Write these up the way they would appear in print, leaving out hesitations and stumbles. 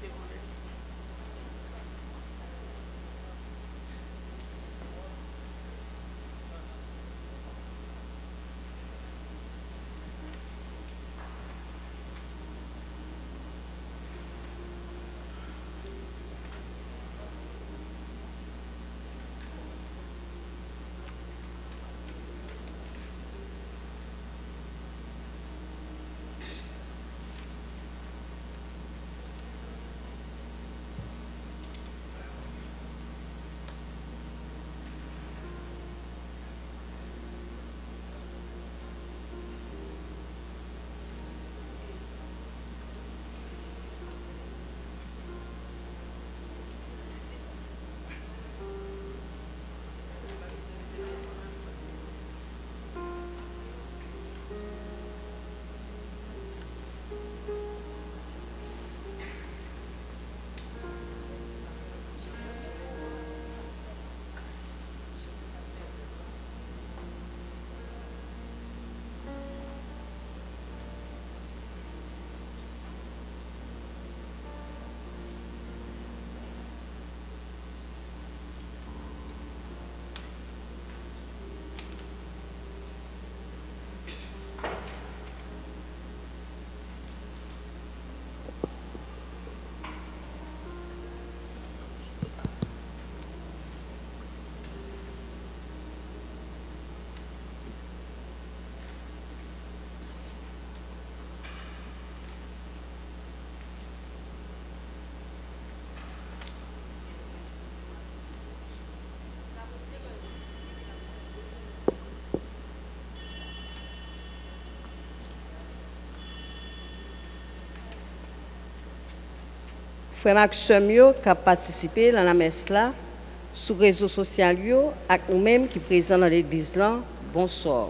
Frère Maxime qui a participé à la messe là, sur les réseaux sociaux, et nous-mêmes qui sommes présents dans l'église là, bonsoir.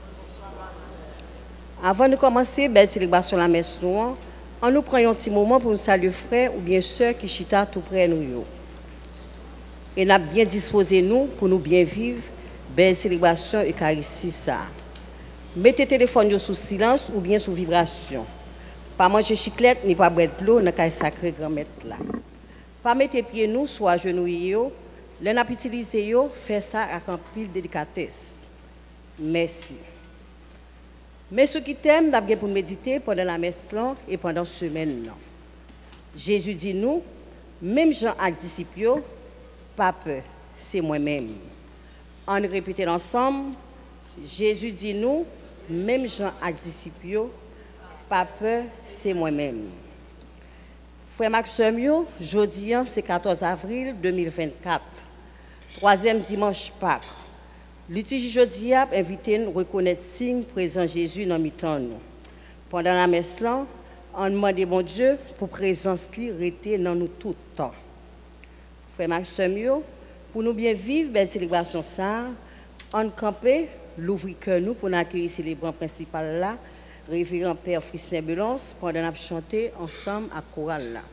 Avant de commencer la célébration de la messe, nous prenons un petit moment pour nous saluer frères ou bien sœurs qui chita tout près de nous. Et nous avons bien disposé nous pour nous bien vivre la célébration Eucharistie. Mettez le téléphone sous silence ou bien sous vibration. Pas manger chiclette ni pas boire de l'eau dans le sacré grand-mère là. Pas mettre pieds nous soit genouillés. Les n'a utilisé faire ça avec un pile de délicatesse. Merci. Mais ce qui t'aime, nous pour méditer pendant la messe là et pendant la semaine là. Jésus dit nous, même Jean a disciples, pas peur, c'est moi-même. On répète ensemble, Jésus dit nous, même Jean a disciples, pas peur, c'est moi-même. Frère Maxime, jeudi, c'est 14 avril 2024, troisième dimanche Pâques. Liturgie jeudi a invité nous à reconnaître le signe présent Jésus dans mi-temps nous. Pendant la messe, on demande bon Dieu pour présence li rester dans nous tout le temps. Frère Maxime, pour nous bien vivre belle célébration ça, on camper l'ouvrir cœur nous pour accueillir le célébrant principal là. Révérend Père Fristin Belance, pendant qu'on chanter ensemble à chorale là.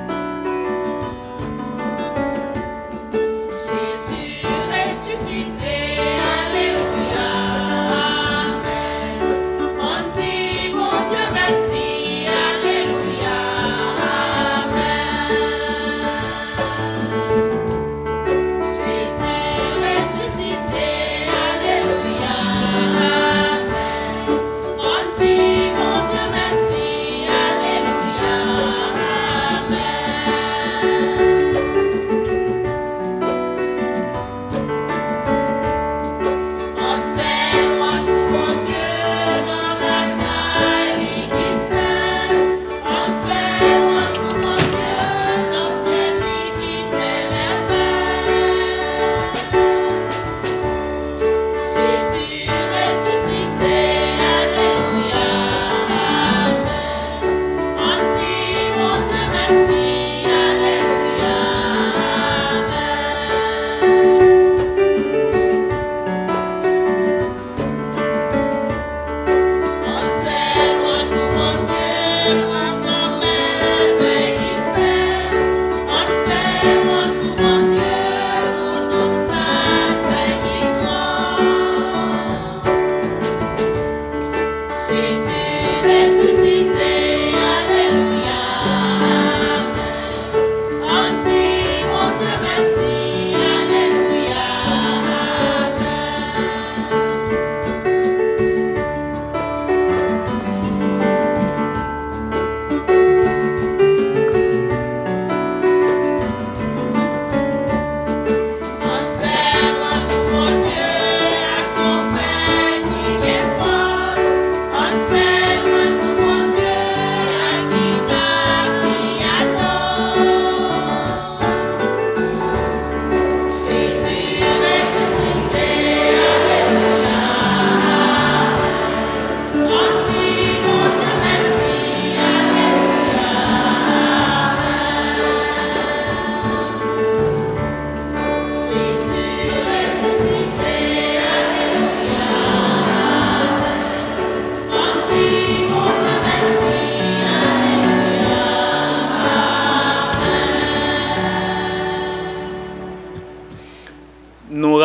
Jésus ressuscité.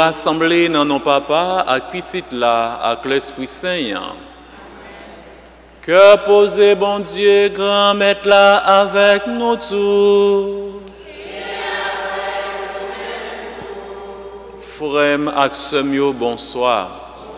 rassembler dans nos papas avec petite là, avec l'Esprit Saint. Que posé, bon Dieu, grand maître là avec nous tous. Frères ak sœurs, bonsoir.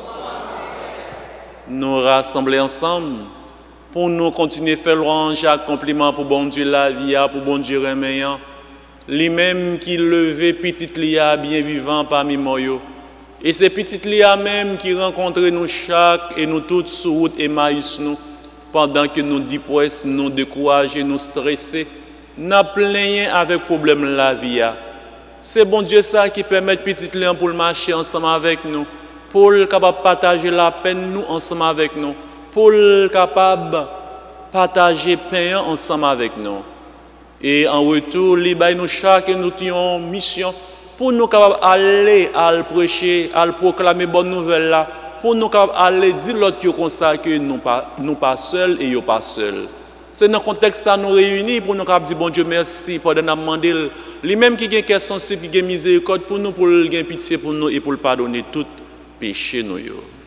Nous rassembler ensemble pour nous continuer à faire louange et compliment pour bon Dieu la vie, pour bon Dieu reméant. Lui-même qui levait petite lia bien vivant parmi nous. Et c'est petite lia même qui rencontre nous chaque et nous toutes sur route Emmaüs nous pendant que nous dépressons, nous décourageons, nous stressons, nous plaignons avec problème la vie. C'est bon Dieu ça qui permet petite lia pour marcher ensemble avec nous, pour capable partager la peine nous ensemble avec nous, pour capable partager pain ensemble avec nous. Et en retour, nous chaque nous avons une mission pour nous aller à le prêcher, à le proclamer bonne nouvelle là, pour nous aller dire l'autre comme ça que nous pas seuls et nous pas seuls. C'est dans le contexte que nous réunis pour nous dire bon Dieu merci pour nous demander lui-même qui a cœur sensible, qui a miséricorde pour nous, pour gagner pitié pour nous et pour pardonner tout péché nous.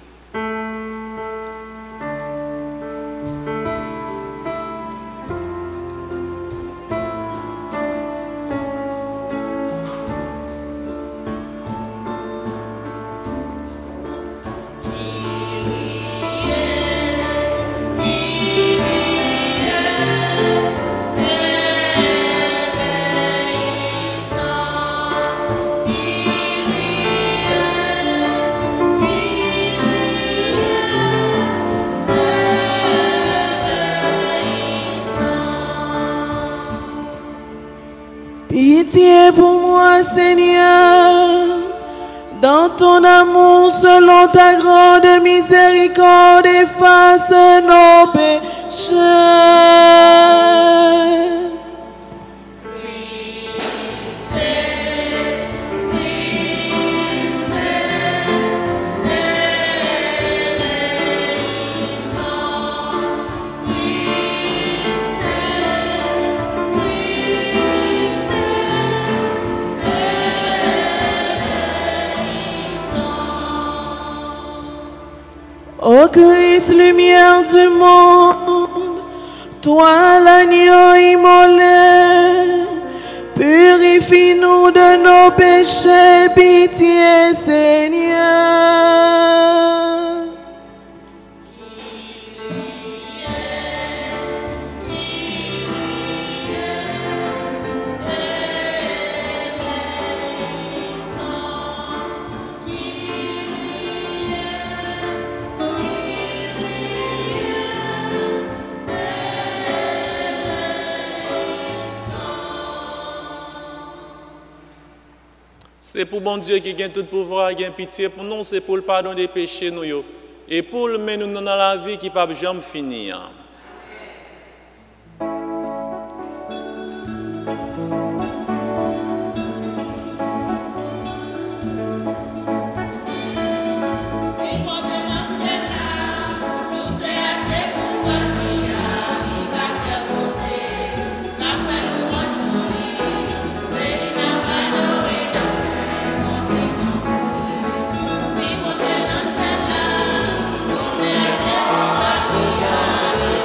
Pitié pour moi, Seigneur, dans ton amour, selon ta grande miséricorde, efface nos péchés. Ô Christ, lumière du monde, toi l'agneau immolé, purifie-nous de nos péchés, pitié Seigneur. C'est pour bon Dieu qui a tout pouvoir, qui a pitié pour nous, c'est pour le pardon des péchés nous. Et pour le mener nous dans la vie qui ne peut jamais finir. Yeah.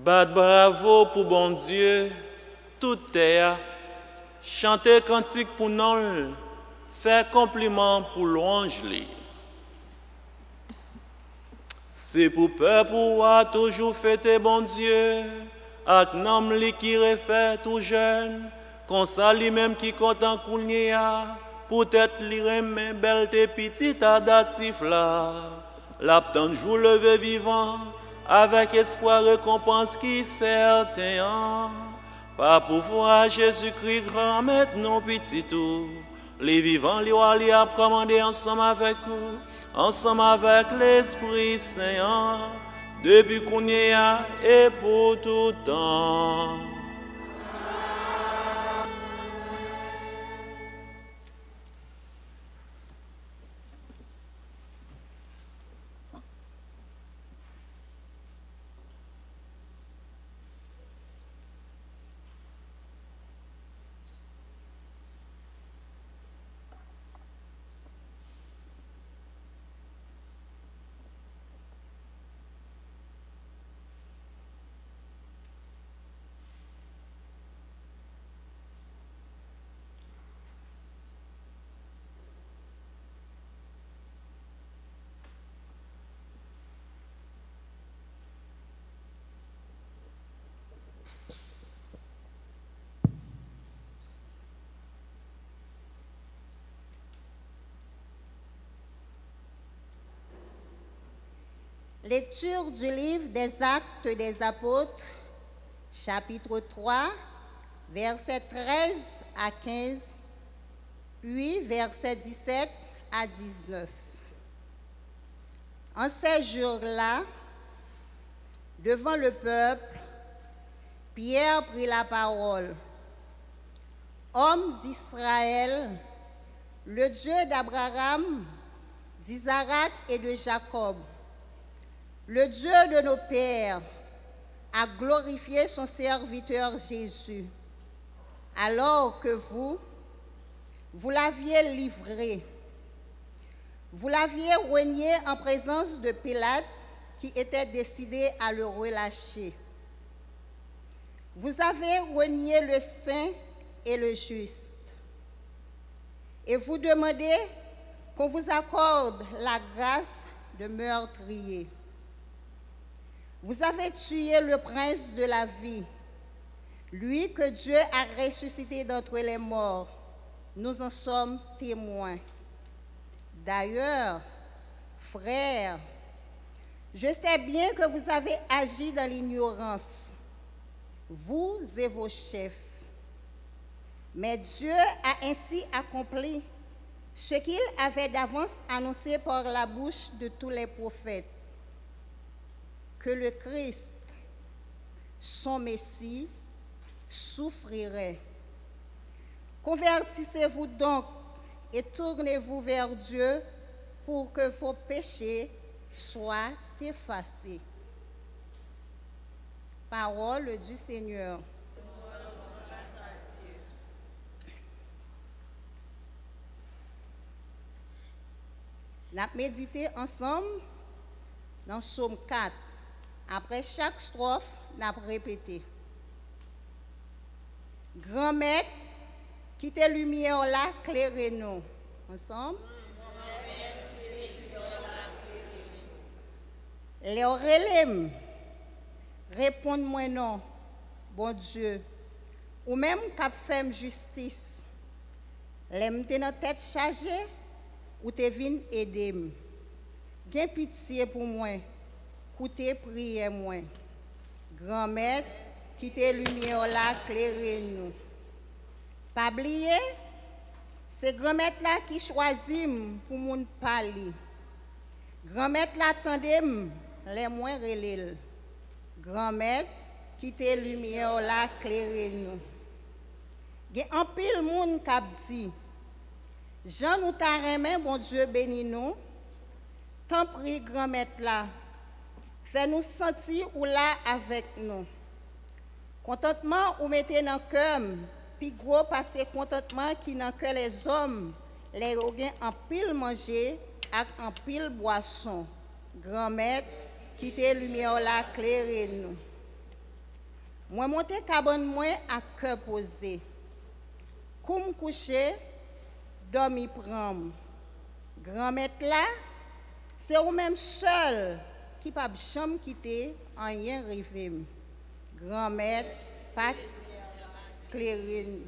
Bat bravo pour bon Dieu, toute terre. Chanter cantique pour nous, faire compliment pour louange. C'est pour peuple pour toujours fêter bon Dieu, ak nam li qui refait tout jeune, qu'on ça lui-même qui content kounya, peut-être li remet belle te petite adatif là, l'aptan jour levé vivant, avec espoir récompense qui certain. Par pouvoir Jésus-Christ grand maître non petit tout, les vivants les rois les a commandé ensemble avec vous, ensemble avec l'Esprit Saint, depuis qu'on y a et pour tout temps. Lecture du livre des Actes des Apôtres, chapitre 3, versets 13 à 15, puis versets 17 à 19. En ces jours-là, devant le peuple, Pierre prit la parole. Homme d'Israël, le Dieu d'Abraham, d'Isaac et de Jacob, le Dieu de nos pères, a glorifié son serviteur Jésus, alors que vous l'aviez livré. Vous l'aviez renié en présence de Pilate, qui était décidé à le relâcher. Vous avez renié le saint et le juste. Et vous demandez qu'on vous accorde la grâce de meurtrier. Vous avez tué le prince de la vie, lui que Dieu a ressuscité d'entre les morts. Nous en sommes témoins. D'ailleurs, frères, je sais bien que vous avez agi dans l'ignorance, vous et vos chefs. Mais Dieu a ainsi accompli ce qu'il avait d'avance annoncé par la bouche de tous les prophètes, que le Christ, son Messie, souffrirait. Convertissez-vous donc et tournez-vous vers Dieu pour que vos péchés soient effacés. Parole du Seigneur. Nous avons médité ensemble dans Psaume 4. Après chaque strophe, nous avons répété. Grand maître, qui tes lumières là, clairez-nous. Ensemble. Les relèmes, répondez-moi non, bon Dieu. Ou même cap fait justice. Les m'te dans tête chargée, ou te vin aider. Gain pitié pour moi. Écoutez, priez moi. Grand maître, qui tes lumières là, clairez-nous. Pas oublier, c'est grand maître là qui choisit pour moun parler. Grand maître là attendez les moins relèl. Grand maître, qui tes lumières là, clairez-nous. Gen en pile moun k'ap di, Jean nous t'a remen, bon Dieu bénis nous. Tant prie grand maître là. Fais-nous sentir ou là avec nous. Contentement ou mettez dans le cœur, puis gros parce que contentement qui dans que les hommes, les gagnent en pile manger et en pile boisson. Grand maître, quittez lumière là, clairez nous. Moi monte cabane moi à cœur posé. Comme coucher, dormi prendre. Grand-mère là, c'est ou même seul qui pas jamais quitter en rien rêvé. Grand-mère pas clairine.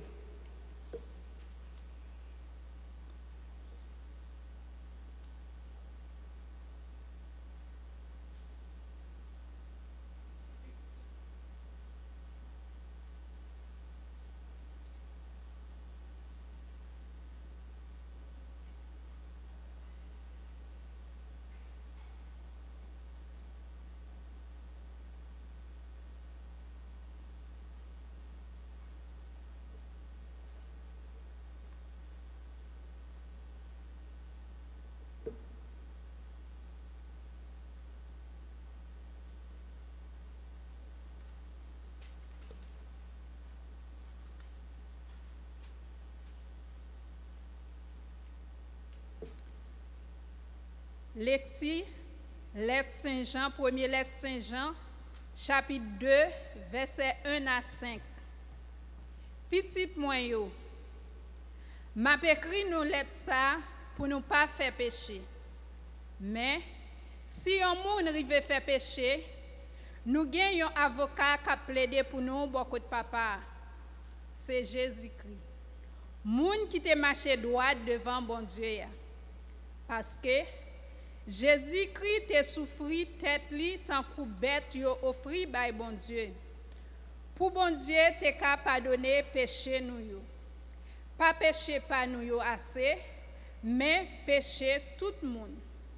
Lettre Saint-Jean, premier lettre Saint-Jean, chapitre 2, verset 1 à 5. Petite moi yo, m'a écrit nous lettre ça pour nous pas faire péché. Mais si un monde rive faire péché, nous gagnons un avocat qui a plaidé pour nous beaucoup de papa. C'est Jésus-Christ. Moun qui te marché droit devant bon Dieu. Parce que Jésus-Christ te souffri tête li tant que bête yo offri by bon Dieu. Pour bon Dieu te ka pardonner péché nous yo. Pas péché pas nous yo assez, mais péché tout le monde.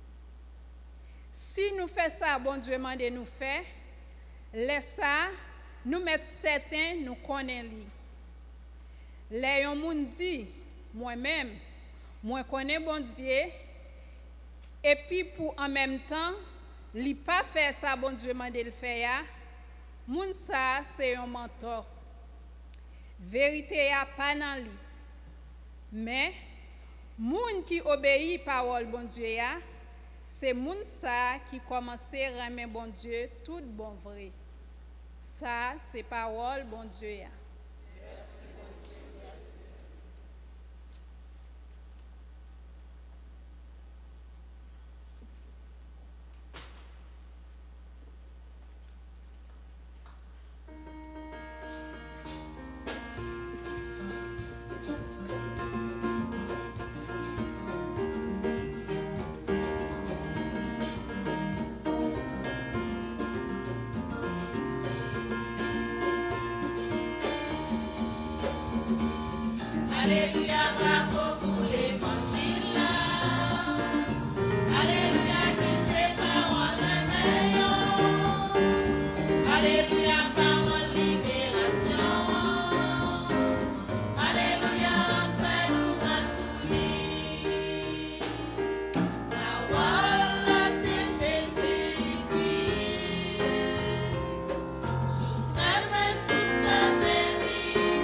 Si nous faisons ça, bon Dieu mande nous faire, laisse ça, nous mettre certains, nous connaissons li. Les yon moun dit, moi-même, moi connais bon Dieu, et puis pour en même temps, li pas faire ça, bon Dieu mande le faire, moun ça c'est un mentor. Vérité a pas dans li. Mais moun qui obéit parole bon Dieu ya, c'est moun ça qui commence à ramener bon Dieu tout bon vrai. Ça c'est parole bon Dieu ya. Alléluia, bravo pour l'évangile. Alléluia, qui c'est parole meilleure. Alléluia, parole libération. Alléluia, fait nous grâce. Parole, c'est Jésus-Christ. Sous la vérité.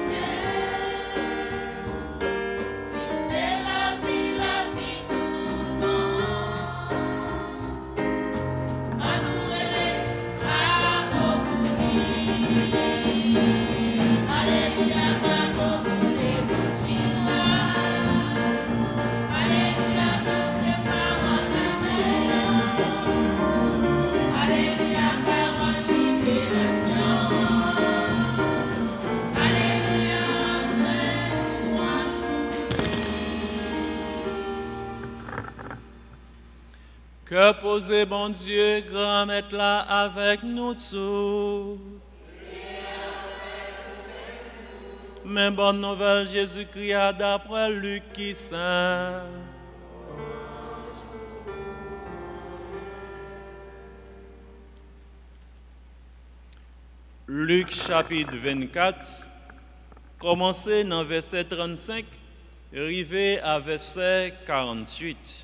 Que posez, bon Dieu, grand maître là avec nous tous. Mais bonne nouvelle, Jésus-Christ a d'après Luc qui saint. Luc chapitre 24, commencez dans verset 35, arrivé à verset 48.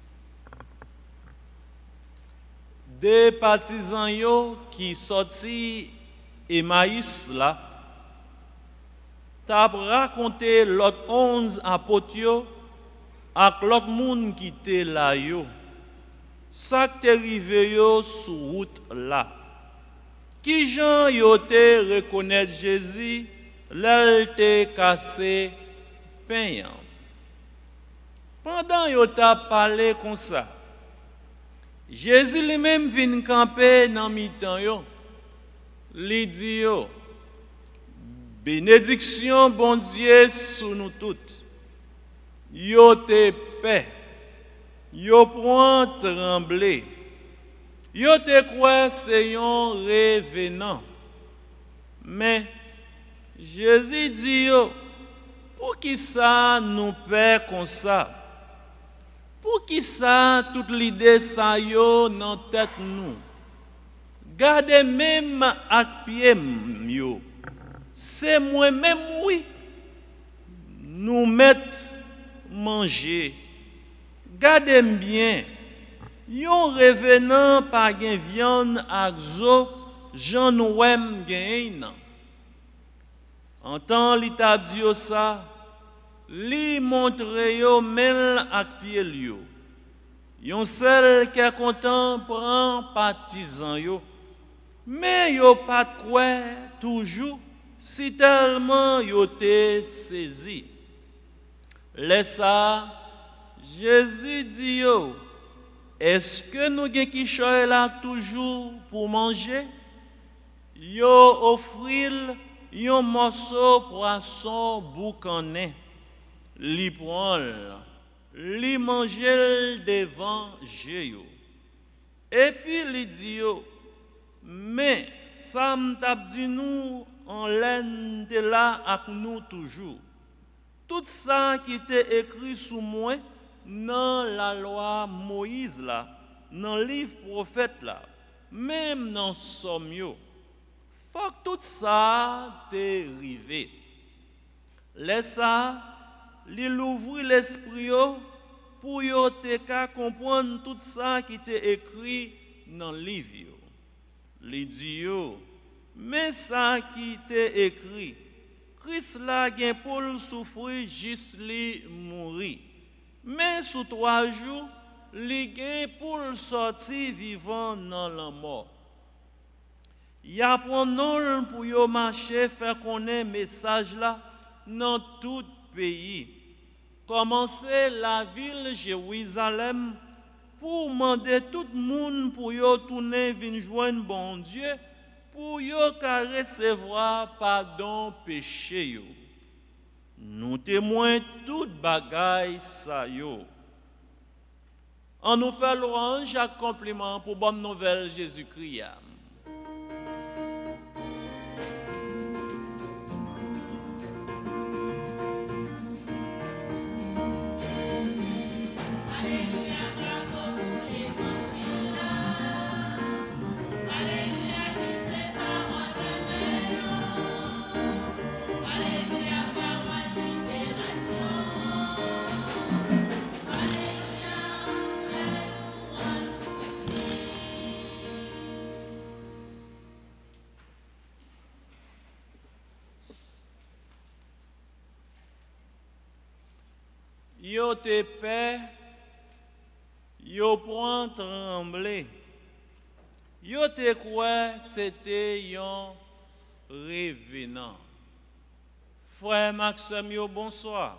Des partisans yo qui sorti Emmaüs là, t'as raconté l'autre 11 apôtres yo ak l'autre monde qui était là yo. Ça t'est arrivé yo sur route là. Qui Jean yo te reconnaître Jésus, l'el te cassé pain. Pendant yo t'a parlé comme ça, Jésus lui-même vient camper dans mi-temps yo. Li dit yo, bénédiction bon Dieu sur nous toutes. Yo te paix. Yo prend trembler. Yo te croit c'est un revenant. Mais Jésus dit yo, pour qui ça nous paie comme ça? Pour qui ça toute l'idée ça yo dans tête nous? Gardez même ak pied yo. C'est moi-même oui. Nous mettre manger. Gardez bien. Yon revenant par gen viande ak zo, Jean nouem gen nan. En temps li t'a dit yo ça, li montre yo men ak pied yo. Yon seul qui est content prend partisan yo. Mais yo pas quoi toujours si tellement yo te saisi. Laisse ça, Jésus dit yo, est-ce que nous gen qui choy là toujours pour manger? Yo offril yon morceau poisson boucané. Li prend, li manger devant yo. Et puis li dit yo, mais ça m'tap dit nous en laine de là avec nous toujours. Tout ça qui était écrit sous moi dans la loi Moïse là, dans le livre prophète là, même dans Somme yo, faut que tout ça t'est arrivé. Laisse ça, li l'ouvrir l'esprit yo pour yo te ka comprendre tout ça qui était écrit dans le livre yo. Li dit yo, mais ça qui t'est écrit, Christ la gen pour souffrir juste li mourir. Mais sous 3 jours, li gen pour sortir vivant dans la mort. Y a non pour yo marcher faire connaître message là dans tout pays. Commencer la ville Jérusalem pour demander tout le monde pour yo tourner vinn joindre bon Dieu pour yo ka recevoir pardon péché yo. Nous témoins toute bagaille ça yo. On nous fait louange et compliment pour bonne nouvelle Jésus-Christ. Yo te paix, yo prend trembler. Yo te quoi c'était yon revenant. Frère Maxime, yo bonsoir.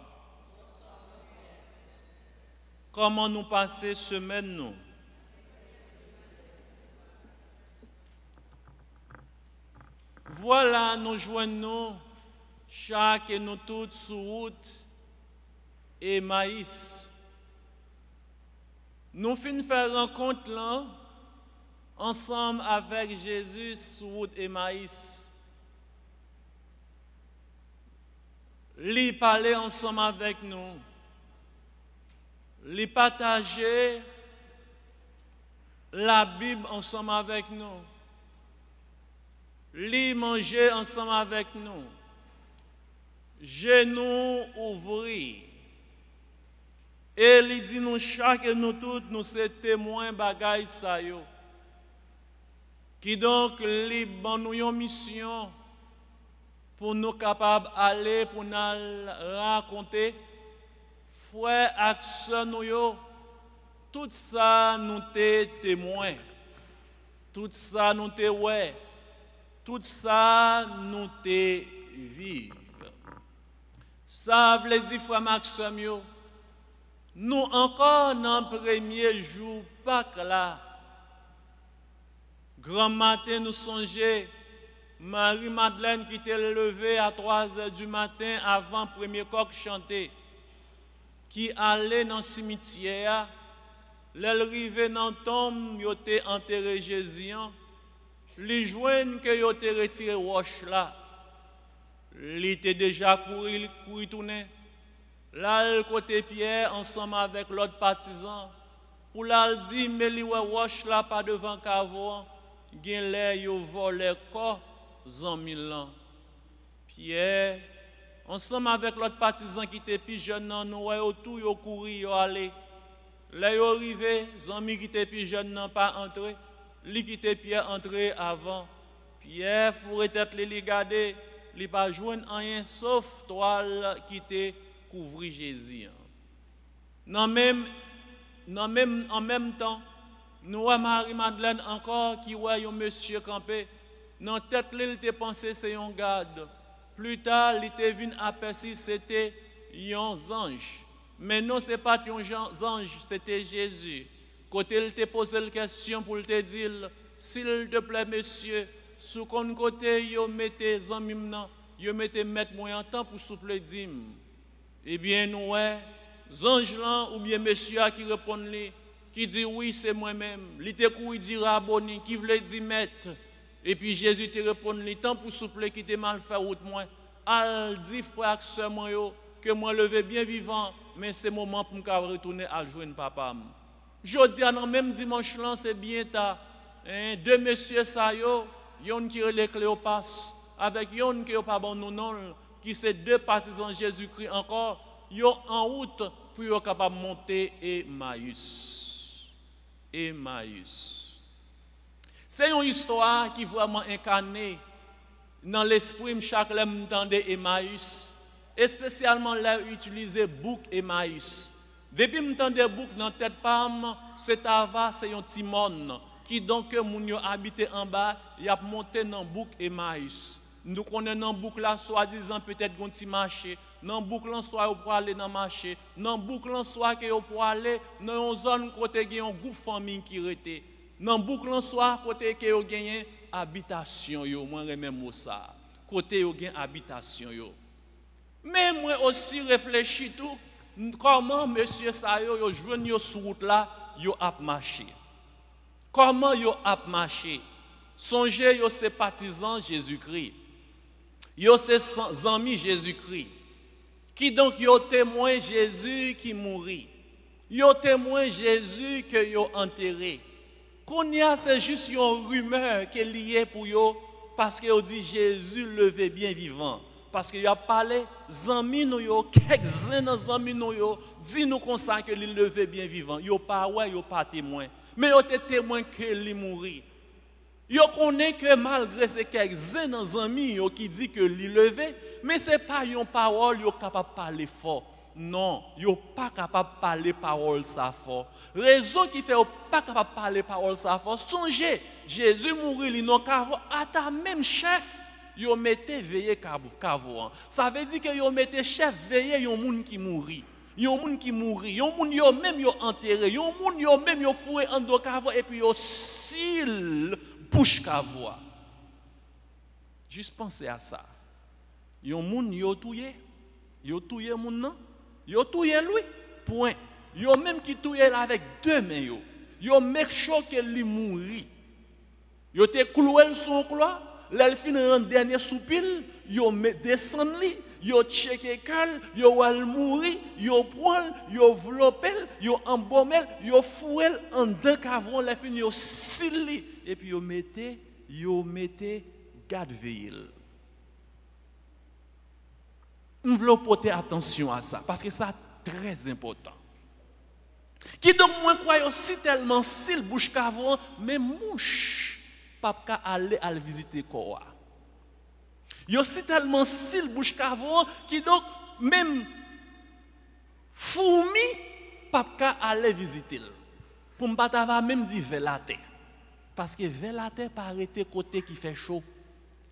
Comment nous passer semaine nous? Voilà, nous joignons chaque et nous toutes sous route Emmaüs. Nous finissons faire rencontre là ensemble avec Jésus sur route Emmaüs. Lui parler ensemble avec nous. Lui partager la Bible ensemble avec nous. Lui manger ensemble avec nous. Genoux ouvrir. Et il dit nous chaque et nous toutes nous sommes témoins bagaille ça yo. Qui donc li ban nous une mission pour nous capables aller pour nous raconter frère ak sœur nous yo tout ça nous té témoins. Tout ça nous té ouais. tout ça nous te vive. Ça veut dire, frère Maxime, nous encore dans le premier jour, Pâques là, grand matin, nous songeons, Marie-Madeleine qui était levée à 3 heures du matin avant le premier coq chanter, qui allait dans le cimetière, l'arrivée dans le tombe, il était enterré Jésus, les joints que il était retiré roche là, il était déjà couru tourner. Là, le côté Pierre, ensemble avec l'autre partisan, pour là, il dit, mais il roche là, pas devant Cavo, il y a volé corps, 100 000 ans. Pierre, ensemble avec l'autre partisan qui était plus jeune, nous avons tout, ils couru, ils allé. Là, ils arrivé, Zami qui était plus jeune, n'a pas entré. Lui qui était Pierre entré avant. Pierre, il tête les garder, il n'a pas joué rien sauf toile qui était couvri Jésus. En même temps, nous avons Marie-Madeleine encore qui voit un monsieur campé. Dans tête, il était pensé c'est un garde. Plus tard, il était venu aperçu c'était un ange. Mais non, ce n'est pas un ange, c'était Jésus. Côté, il t'a posé la question pour te dire, s'il te plaît, monsieur, sous quel côté, vous mettez les amis, vous mettez mettre moi en temps pour souffler dîme. Eh bien, nous, ange là, ou bien monsieur qui répond, qui dit oui, c'est moi-même. Il te couru dire abonné, qui voulait dire maître. Et puis Jésus te répond, le temps pour souffler qui te mal fait route moi. Al dit frère seulement que moi levé bien vivant, mais c'est moment pour me retourner à joindre papa. Je dis à même dimanche là, c'est bien tard. Deux messieurs ça yon qui relève Cléopas, avec yon qui n'a pas bon nom, qui c'est deux partisans Jésus-Christ encore, yo en route pour être capable de monter Emmaüs. Emmaüs. C'est une histoire qui est vraiment incarnée dans l'esprit chaque fois que entendait Emmaüs, et spécialement là utiliser bouc Emmaüs. Depuis que j'entendais bouc dans tête pam, c'est Ava, c'est un timon qui donc moun yo habité en bas, y a monté dans bouc Emmaüs. Nous connaissons dans bouc là soi-disant peut-être un petit marché, dans bouc là soit pour aller dans marché, dans bouc là soit que pour aller dans une zone côté il y a un groupe famille qui était. Dans bouc là soit côté que yo gagne habitation yo, moi même ça. Côté yo gagne habitation yo. Mais moi aussi réfléchis tout comment monsieur ça yo joine yo sur route là, yo a marché. Comment yo a marché? Songez yo c'est partisans Jésus-Christ. Yo c'est amis Jésus-Christ. Qui donc yo témoin Jésus qui mourit. Yo témoin Jésus que yo enterré. Qu'on y a c'est juste une rumeur qui est liée pour yo parce que yo dit Jésus levé bien vivant. Parce qu'il a parlé, zami nous yo, quelques-uns zami nous yo, dit nous comme ça que il levé bien vivant. Yo pas ouais, yo pas témoin. Mais yo te témoin que il mourit. Yo connaît que malgré ces quelques-uns amis yo qui dit que il levé, mais c'est pas une parole yo capable parler fort. Non, yo pas capable parler parole ça fort. Raison qui fait yo pas capable parler parole ça fort. Songez, Jésus mourit li non cavo à ta même chef. Yo mettez veiller cavo. Ça veut dire que yo mettez chef veiller yon moun qui mourit. Yon moun qui mourit, yon moun yo même yo enterré, yon moun yo même yo foué en do cavo et puis yo sil bouche cavo. Juste penser à ça. Yon moun yo touye moun nan, yo touye lui. Point. Yo même qui touye avec deux mains yo. Yo make sure que li mouri. Yo te cloué son clois. Là, il finit un dernier soupir, yo descend li, yo checké cœur, yo al mourir, yo prend, yo vlopel, yo embomel, yo fouel en deux cavron, là fini yo sili et puis yo mettez garde veille. On veut porter attention à ça parce que ça très important. Qui donc moi crois aussi tellement sil bouche cavron mais mouche pas aller à visiter quoi. Yo si tellement sil bouche cavon qui donc même fourmi pas aller visiter. Pour m'pa même dire velate parce que velate pas arrêter côté qui fait chaud.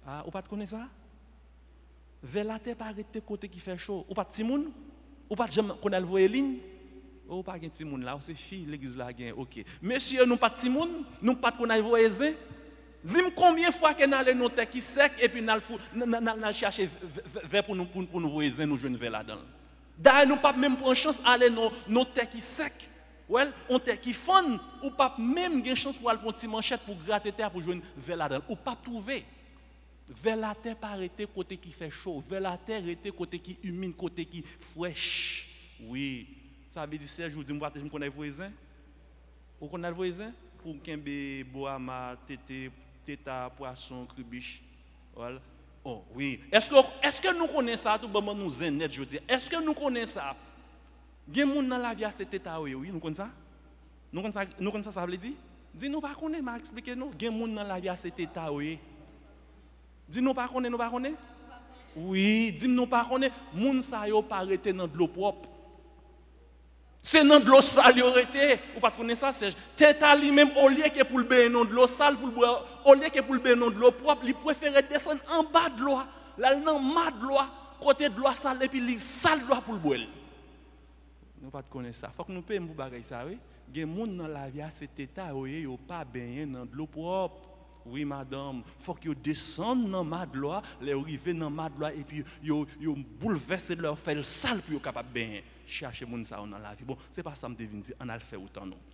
Ah, ou pas de connaître ça? Vers la terre, pas arrêter côté qui fait chaud. Ou pas de timoun? Ou pas de jamais qu'on a le voyer ligne? Ou pas de timoun là, c'est fille, l'église là, ok. Monsieur, nous pas de timoun, nous pas de qu'on a le voyer zin. Dis-moi combien de fois qu'on a nos terres qui sec et puis nous chercher vers pour nous voyer zin, nous jouer vers là-dedans. D'ailleurs, nous pas même pour une chance d'aller nos terres qui sec. Ouais, on terre qui fond, ou pas même une chance pour aller pour une petite manchette pour gratter terre pour jouer vers là-dedans. Ou pas trouver. Vers la terre, pas arrêter côté qui fait chaud. Vers la terre, arrêter côté qui humide, côté qui fraîche. Oui. Ça veut dire, Serge, je me connais les voisins. Vous connaissez les voisins? Pour qu'un boama, téta, poisson, crubiche. Voilà. Oh, oui. Est-ce que nous connaissons ça? Tout le monde nous est net, je dis. Est-ce que nous connaissons ça? Il y a des gens dans la vie à cet état, oui, nous connaissons ça? Nous connaissons ça, ça veut dire? Dis-nous pas qu'on est, m'a expliqué nous. Il y a des gens dans la vie à cet état, oui. Dis-nous pas qu'on est, nous pas qu'on est? Oui, dis-nous pas qu'on est. Moun sa yo pas arrêté dans de l'eau propre. C'est dans de l'eau sale yo arrêté. Ou pas connaître ça, Serge? Tête à lui-même au lieu que pour le bain dans de l'eau sale pour boire, au lieu que pour le bain dans de l'eau propre, il préférait descendre en bas de l'eau, là dans mat de l'eau, côté de l'eau sale et puis il sale de l'eau pour le boire. Nous pas connaître ça. Faut que nous payions pour bagay ça, oui. Il y a des gens dans la vie à cet état où ils n'ont pas baigné dans de l'eau propre. Oui, madame, il faut qu'ils descendent dans ma de l'eau, les arrivent dans ma de l'eau et puis ils bouleversent leur faire le sale pour être capable de baigner. Chercher mon ça dans la vie. Bon, c'est pas ça me devine dire, on a le fait autant non.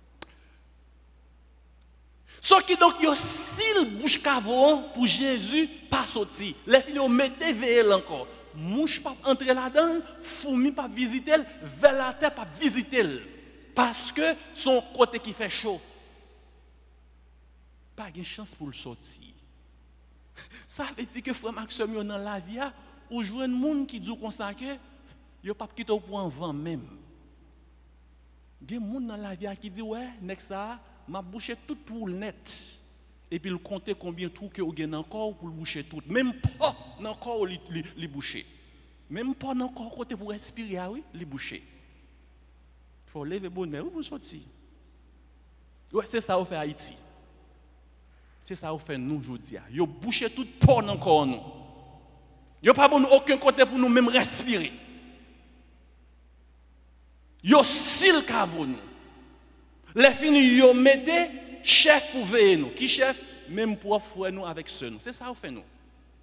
Ce qui donc yo s'il bouche cavon pour Jésus pas sorti. Les filles ont mettez veille encore. Mouche pas entrer là-dedans, fourmi pas visiter, vers la terre pas visiter parce que son côté qui fait chaud. Pas de chance pour le sortir. Ça veut dire que frère Maxime dans la vie ou jouer un monde qui dit comme ça que yo pas quitter pour en vent même. Il y a des gens dans la vie qui dit ouais, next ça m'a bouché tout pour le net. Et puis il compter combien de trous que vous avez encore pour le boucher tout. Même pas dans corps li boucher. Même pas dans corps côté pour respirer oui, li boucher. Il faut lever bonne pour sortir. Ouais, c'est ça qu'on fait Haïti. C'est ça qu'on fait nous aujourd'hui. Yo boucher tout port dans corps nous. Yo pas bon aucun côté pour nous même respirer. Yo sil kavou nous. Les fini yo mettez chef pour veiller nous. Qui chef? Même pour frère nous avec ceux nous. C'est ça qu'on fait nous.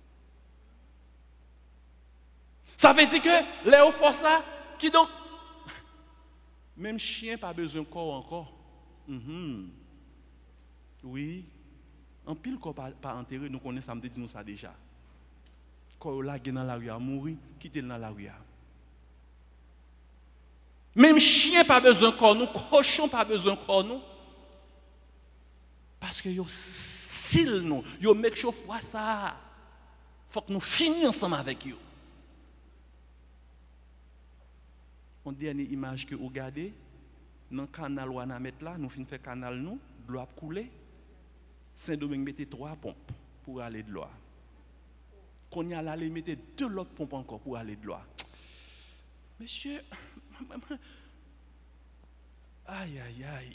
Ça veut dire que les font ça, qui donc même chien pas besoin de corps encore. Oui. En pile corps pas enterré, nous connaissons ça, me dit nous ça déjà. Corps là dans la rue à mourir, quitter dans la rue. Même chien pas besoin de corps nous, cochon pas besoin de corps nous. Parce que yo style nous, yo make sure fois ça. Faut que nous finissions ensemble avec eux. En dernière image que vous regardez, dans le canal où on a mettre là, nous finissons faire canal nous, de l'eau a coulé. Saint-Domingue mettait 3 pompes pour aller de l'eau. Qu'on y a là, il mettait 2 autres pompes encore pour aller de l'eau. Monsieur, aïe aïe aïe.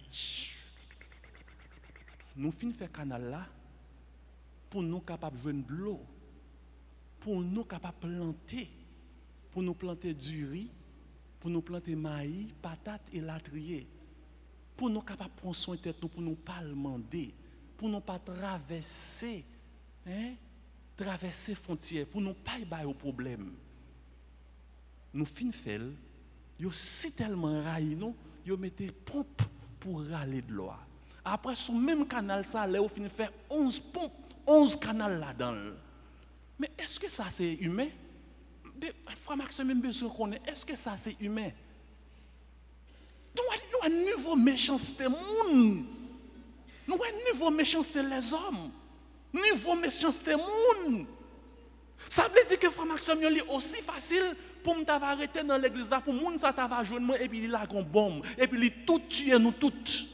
Nous finissons faire canal là pour nous capables de joindre de l'eau, pour nous capables de planter, pour nous planter du riz, pour nous planter maïs, patates et latriers, pour nous capables de prendre soin de tête, pour nous pas demander, pour nous pas traverser, traverser frontières, pour nous pas y avoir au problème. Nous fin fait, yo si tellement raillé nous, yo mettez pompe pour râler de l'eau. Après ce même canal ça, là, on finit faire 11 pompes, 11 canaux là-dedans. Mais est-ce que ça c'est humain? Frère Maxime, même besoin qu'on est. Est-ce que ça c'est humain? Nous avons un niveau méchanceté moun. Nous avons un niveau méchanceté les hommes. Niveau méchanceté moun. Ça veut dire que frère Maxime est aussi facile pour me arrêter dans l'église là pour moun ça t'a joindre moi et puis il a une bombe et puis il tout tuer nous toutes.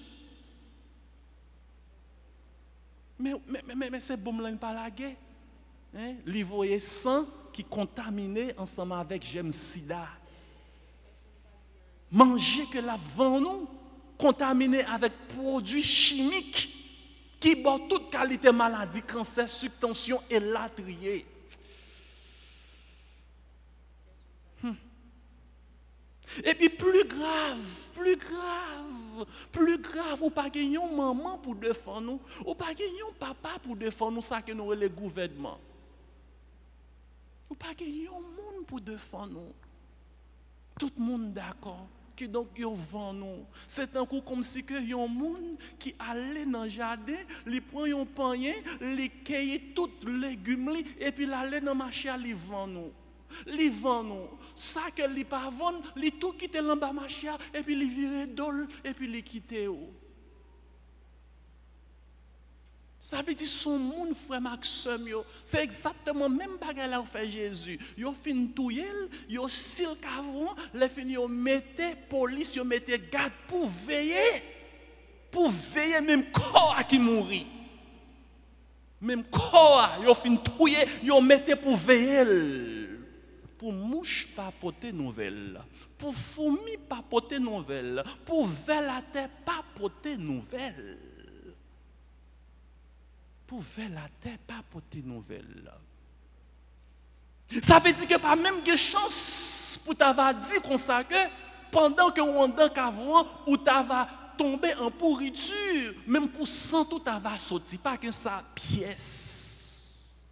Mais ces bombes là pas la guerre. Hein, li voye sang qui contaminé ensemble avec j'aime sida. Manger que la vent nous contaminé avec produits chimiques qui bat toute qualité maladie, cancer, subtension et latrier. Et puis plus grave, ou pas gagner maman pour défendre nous, ou pas gagner papa pour défendre nous, ça que nous les gouvernements. Ou pas gagner un monde pour défendre nous. Tout le monde d'accord. Qui donc yo vend nous. C'est un coup comme si que yon monde qui allait dans le jardin, li prend yon panier, li cueille tout légumes et puis l'aller dans marché li vend nous. Li vend nous. Ça que li pas vend, li tout quitte l'en bas marché et puis li vire dol et puis li quitte ou. Ça veut dire son monde frère Maxime yo, c'est exactement même bagarre là où fait Jésus. Yo fin touyer, yo sil cavron, les fin yo mette police, yo mette garde pour veiller même corps qui mourit. Même corps yo fin touyer, yo mette pour veiller. Pour mouche pas porter nouvelle, pour fourmi pas porter nouvelle, pour ver la terre pas porter nouvelle. Pour faire la terre, pas porter nouvelle. Ça veut dire que pas même de chance pour t'avoir dit comme ça que pendant que on dans cavron ou t'ava tomber en pourriture, même pour sang tout t'ava sorti, pas que ça pièce.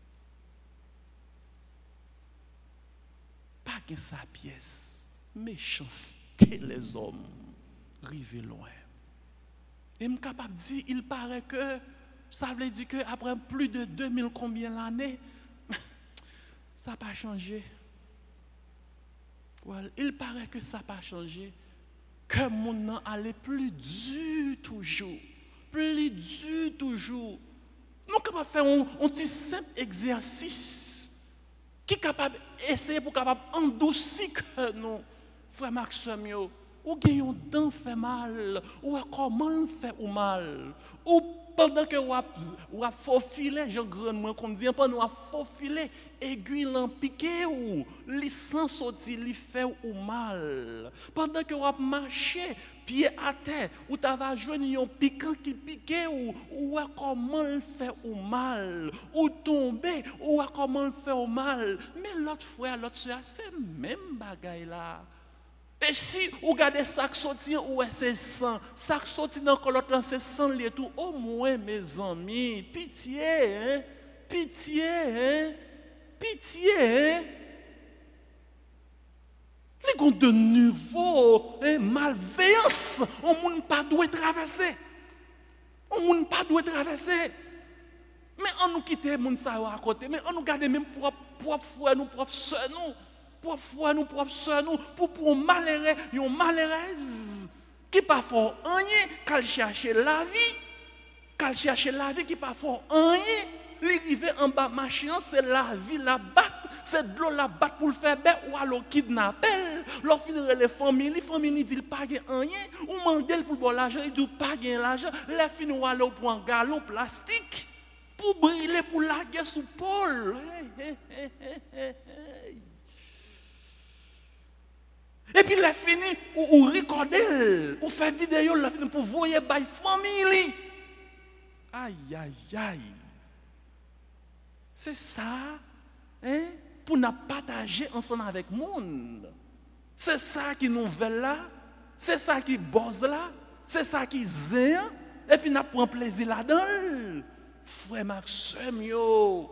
Pas que ça pièce. Méchanceté les hommes, rivé loin. Et je suis capable de dire, il paraît que ça veut dire qu'après plus de 2000 combien d'années, ça n'a pas changé. Well, il paraît que ça n'a pas changé. Que mon nom allait plus dur toujours. Plus dur toujours. Nous sommes capables de faire un petit simple exercice qui est capable d'essayer pour capable endoucir que nous, frère Maxime, ou gagnons dents fait mal, ou comment fait ou mal, ou pendant que vous faufilez, Jean Grandement, comme dit, pendant que vous faufilez, aiguille en piqué ou licence sorti, li fait ou mal. Pendant que vous marchez, pied à terre, ou tu vas jouer un piquant qui pique ou comment le fait ou mal, ou tomber, ou comment le fait ou mal. Mais l'autre frère, l'autre soeur, c'est même bagaille là. Et si vous regardez ça qui sortit, ou c'est sang, ça qui sortit dans le colotte, c'est sang lié tout. Au moins, mes amis, pitié, hein? Pitié, hein? Pitié, hein? Les gens de nouveau, hein, malveillance, on ne pas doit traverser. On ne pas doit traverser. Mais on nous quitte les gens à côté, mais on nous garde même propre frère, nous propre soeur, nous. Pour foi nous propres soeurs nous pour malheureux yon malheureuse qui pas fort rien qu'elle chercher la vie qui pas fort rien li rive en bas machin c'est la vie la battre c'est de l'eau la battre pour le faire bête ou alors kidnapper leur finir les familles dit pas gain rien ou mandel pour bon l'argent il dit pas gain l'argent les fin ou alors pour un galon plastique pour brûler pour laguer sous pôle. Et puis, il a fini, ou recorder, ou faire vidéo, il a fini pour voyer by famille. Aïe, aïe, aïe. C'est ça, hein, pour nous partager ensemble avec le monde. C'est ça qui nous veut là, c'est ça qui bosse là, c'est ça qui zèle, et puis nous prenons plaisir là-dedans. Frère Maxime, yo.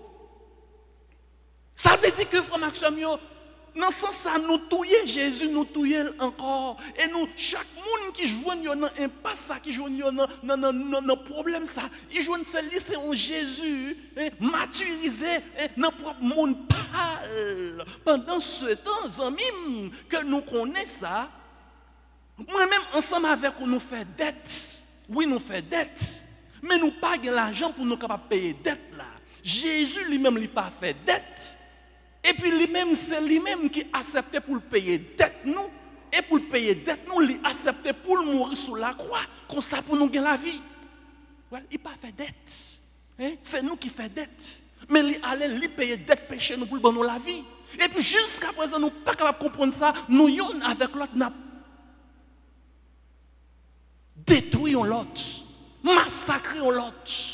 Ça veut dire que frère Maxime, yo, dans ce sens, nous touillons Jésus, nous touillons encore. Et nous, chaque monde qui joue dans l'impasse, qui joue dans le problème, il joue c'est un Jésus maturisé, dans le propre monde pâle. Pendant ce temps, amis, que nous connaissons ça, moi-même, ensemble avec nous, nous faisons dette. Oui, nous faisons dette. Mais nous n'avons pas l'argent pour nous capables de payer dette là. Jésus lui-même n'a pas fait dette. Et puis lui-même, c'est lui-même qui acceptait pour le payer dette nous. Et pour le payer dette nous, il acceptait pour le mourir sur la croix. Comme ça pour nous gagner la vie. Well, il n'a pas fait dette. Hein? C'est nous qui faisons dette. Mais il allait lui payer dette péché nous pour nous la vie. Et puis jusqu'à présent, nous ne sommes pas capables de comprendre ça. Nous, avec l'autre, nous détruisons l'autre. massacrer l'autre.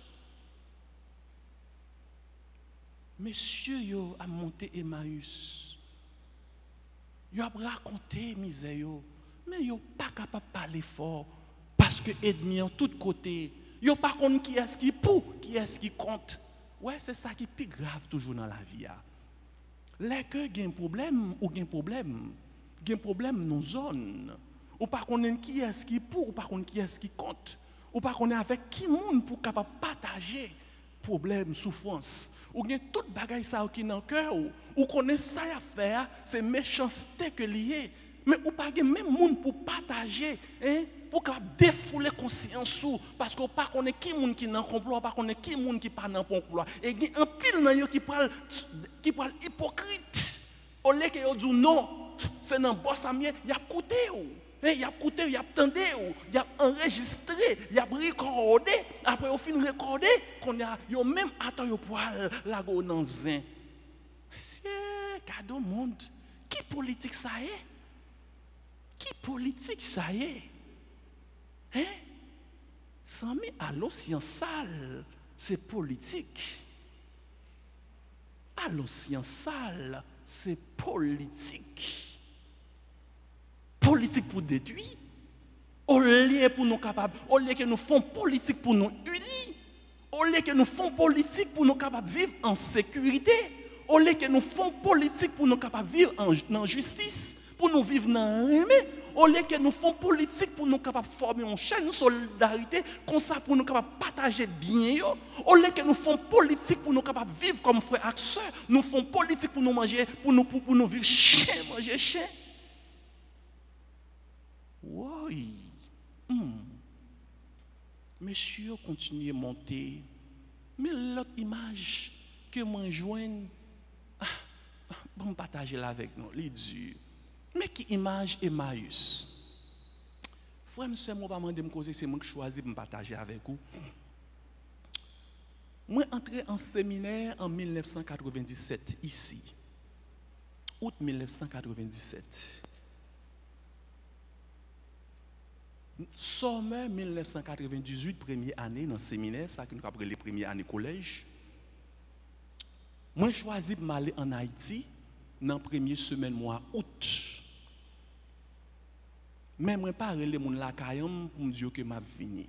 Messieurs, yo a monté Emmaüs. Yo a raconté misère yo, mais yo pas capable de parler fort parce que ennemi en tous côtés. Yo pas connait qui est-ce qui pour, qui est-ce qui compte. Ouais, c'est ça qui est plus grave toujours dans la vie. Les que gen problème ou gen problème dans zone. Ou pas connait qui est-ce qui pour, ou pas connait qui est-ce qui compte. Ou pas connait avec qui monde pour capable partager problème, souffrance. Ou bien toute bagaille ça qui dans cœur ou connaît ça à faire, c'est méchanceté que lié. Mais ou pas même monde pour partager, hein, pour capable défouler conscience ou parce qu'on pas connaît qui monde qui dans complot, pas connaît qui monde qui pas dans complot. Et il y a un pile dans yo qui parle hypocrite. Au lieu que yo dit non, c'est dans boss amien, il a coûté ou. Il y a écouté, il y a entendu, il y a enregistré, il y a recordé. Après, au fin recordé, qu'on a même attendu pour la go dans zin. C'est cadeau monde. Qui politique ça est? Qui politique ça est? Hein? Sans mais allo science sale, c'est politique. Allo science sale, c'est politique. Politique pour détruire, au lieu pour nous capables, au lieu que nous faisons politique pour nous unis, au lieu que nous faisons politique pour nous capables de vivre en sécurité, au lieu que nous faisons politique pour nous capables de vivre en justice, pour nous vivre dans l'aimé, au lieu que nous faisons politique pour nous capables de former une chaîne de solidarité, comme ça pour nous capables de partager bien, au lieu que nous faisons politique pour nous capables de vivre comme frères et sœurs, nous faisons politique pour nous manger, pour nous vivre chien, manger chien. Oui. Monsieur continue à monter. Mais l'autre image que moi joigne, bon partager là avec nous, les dur. Mais qui image Emmaüs? Frère, monsieur, moi pas demander me causer, c'est moi qui choisis de me partager avec vous. Moi entré en séminaire en 1997 ici. Août 1997. Sommet 1998, première année dans le séminaire, ça que nous avons les premières années collège. Moi, j'ai choisi de m'aller en Haïti dans la première semaine mois août. Mais moi, pas relé mon lakayam pour me dire que m'a venu.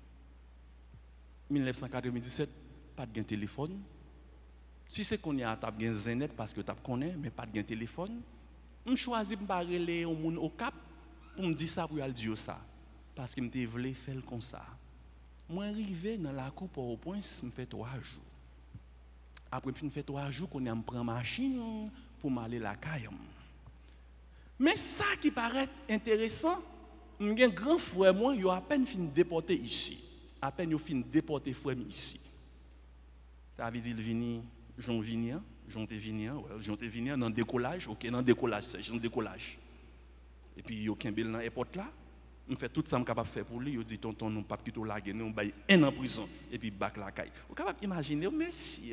1997, pas de téléphone. Si c'est qu'on y a tap gen Zenet parce que tap connaît, mais pas de téléphone. Je choisi de m'aller au Cap pour me dire ça pour aller dire ça. Parce que je voulais faire comme ça. Moi, arrivé dans la coupe au point, je me fais 3 jours. Après, je me fais 3 jours qu'on a pris machine pour m'aller la caille. Mais ça qui paraît intéressant, j'ai un grand frère, moi, il a à peine fini de déporter ici. À peine il a fini de déporter frère ici. Ça veut dire qu'il Jean Vignan dans le décollage, ok, dans le décollage, c'est dans le décollage. Et puis, il y a un bel dans l'aéroport là. Je fais tout ça que je suis capable de faire pour lui. Je dis, tonton, nous ne pouvons pas quitter la guerre, nous allons 1 an en prison. Et puis, bac la caille. Vous êtes capable d'imaginer, merci.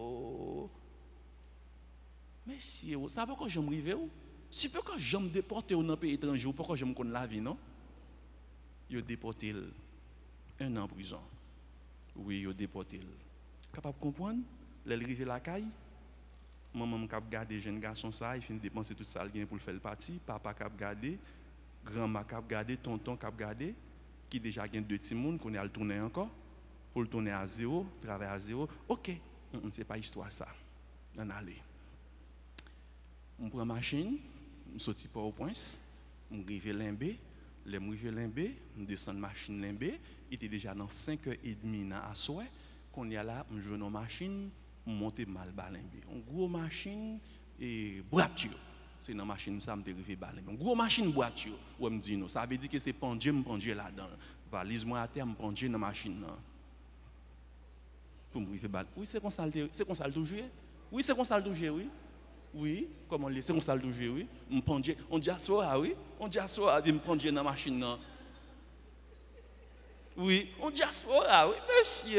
Merci. Ça va quand je me rive. Si peu quand je me déporte dans un pays étranger, pourquoi je me connais la vie, non? Je déporté 1 an en prison. Oui, je déporté. Capable de comprendre? L'arrivée la caille. Maman m'a gardé jeune garçon ça, il finit de dépenser tout ça pour le faire le parti. Papa cap garder. Grand-mère cap garder, tonton cap garder, qui déjà gagne 2 petits monde qu'on est à le tourner encore, pour le tourner à 0, travailler à 0. Ok, c'est pas histoire ça. On allait. On prend machine, on sortit pas au point, on arrive Limbé, les arrive Limbé, on descend machine Limbé, il était déjà dans 5h30 à soir, qu'on y a là, on joue nos machines, on monte mal bas Limbé. On gros machine et voiture. C'est dans la machine ça me dérivé balé. Une grosse machine voiture, ou me dit non, ça veut dire que c'est pendier là-dedans. Valise moi à terre, me pendier dans la machine là. Pour me river balé. Oui, c'est comme ça le jouer. Oui, c'est comme ça le jouer, oui. Oui, comment c'est comme ça le jouer, oui. Me pendier, on diaspora, oui. On diaspora, me pendier dans la machine là. Oui, on diaspora, oui, monsieur.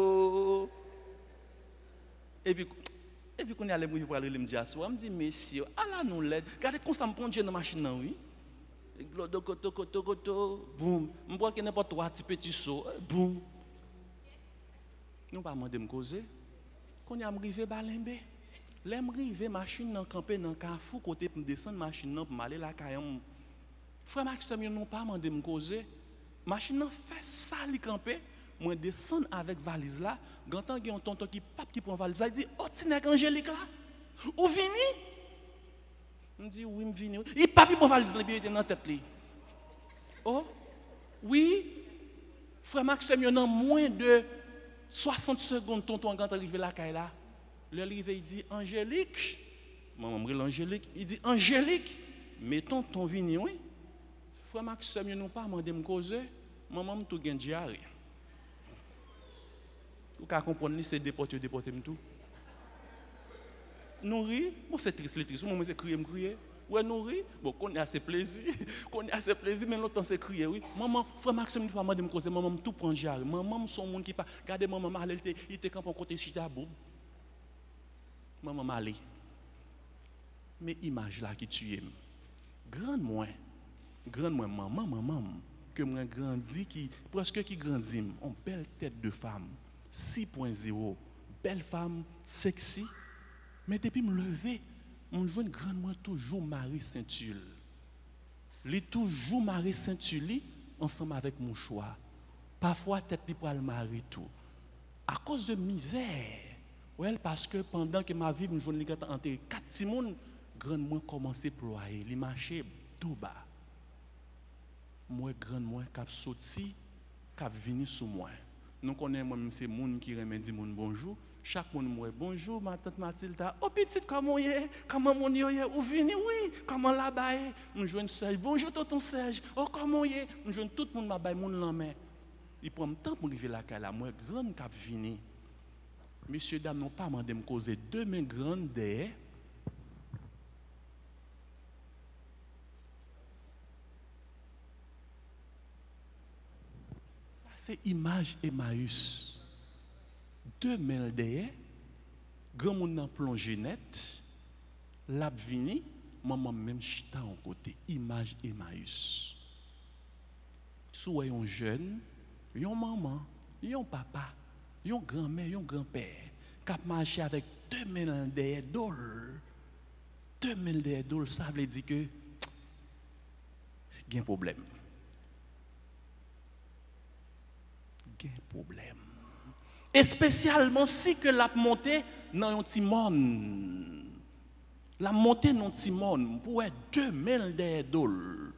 Et puis quand on est allé pour aller me dire, je me dis, messieurs, allez nous l'aide. Regardez comment ça me prend dans la machine, oui. glodo koto koto koto, boum. M'bois que n'importe quoi petit petit saut, boum. Nous pas demander me causer. Qu'on y a m'rivé balimbe. L'aime rive machine nan camper dans Carrefour côté pour descendre machine nan pour m'aller la kayam. Frère Maxime non pas demander me causer. Machine nan fait ça li camper. Moi descendre avec valise là, gantan gen un tonton qui pape qui prend valise là, il dit "Oh, ti nèg Angélique là, ou vini?" On dit "Oui, me vini." Il pape prend valise là, il était dans tête li. "Oh, oui." Frère Maxime en moins de 60 secondes tonton gantan arrivé là kay là. Le arrivé il dit "Angélique." Maman m'rel Angélique, il dit "Angélique, mais tonton vini oui." Frère Maxime nous pas mandé me causer, maman m tout gen diarrhée. Vous comprenez, c'est déporter tout. Nous rions, bon c'est triste, moi c'est crier. Ouais, nous rions, bon, qu'on a assez plaisir, mais l'autre c'est crier, oui. Maman, frère Maxime, il faut me causer, maman, tout prend diarrhée. Maman, son monde qui pas, regardez maman, il était quand on côté chita boum. Maman, malé. Mais image là qui tue. Grande moi, maman, que moi grandi, presque qui grandit, on belle tête de femme. 6.0, belle femme, sexy. Mais depuis me lever, mon jeune grand moi toujours Marie ceinture. Li toujours Marie ceinture ensemble avec mon choix. Parfois tête li pour le mari tout. À cause de misère. Ouais, parce que pendant que ma vie mon jeune li enterré 4 timon, grand moi commencé à ployer, li marché tout bas. Moi grand moi cap sorti, cap venu sous moi. Nous connaissons moi c'est monde qui remet dit monde bonjour. Chaque monde moi bonjour ma tante Mathilda. Oh petite comment y est? Comment mon y est? Ou vini oui? Comment là-bas? Nous joigne Serge. Bonjour tonton Serge. Oh comment y est? Nous joigne tout le monde m'a bail monde la main. Il prend temps pour arriver là là moi grande cap vini. Messieurs dames n'ont pas demandé me causer deux mains grandes derrière. C'est image Emmaüs. Deux mains derrière, grand monde en plongée net, l'a vini, maman même chita en côté, image Emmaüs. Soit un jeune, un maman, un papa, un grand-mère, un grand-père, qui a marché avec deux mains derrière dol. Deux mains derrière dol, ça veut dire que il y a un problème. Problème. Et spécialement si que la montée dans un timon. La montée dans un timon pour être 2000 $.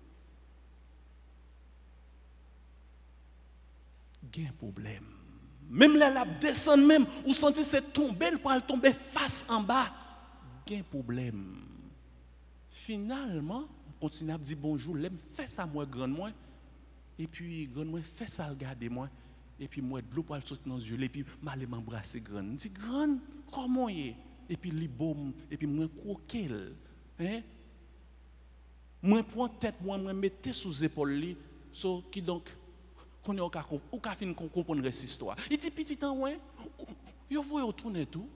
Il y a un problème. Même là, la descend même, ou senti c'est tomber, pour aller tomber face en bas. Il y a un problème. Finalement, on continue à dire bonjour, l'aime fait ça moi grand moi. Et puis, grand moi, fait ça, regardez-moi. Et puis, moi, de l'eau pour aller sortir dans les yeux. Et puis, je m'embrasser grand. Je dis, grand, comment y est? Et puis, il baume. Et puis, moi, croquer. Hein? Moi, prends tête, moi, mettez sous les épaules. So, qui donc, qu'on est au cas, ou qu'à fin comprendre cette histoire. Il dit, petit temps, ouais, vous voyez tourner tout?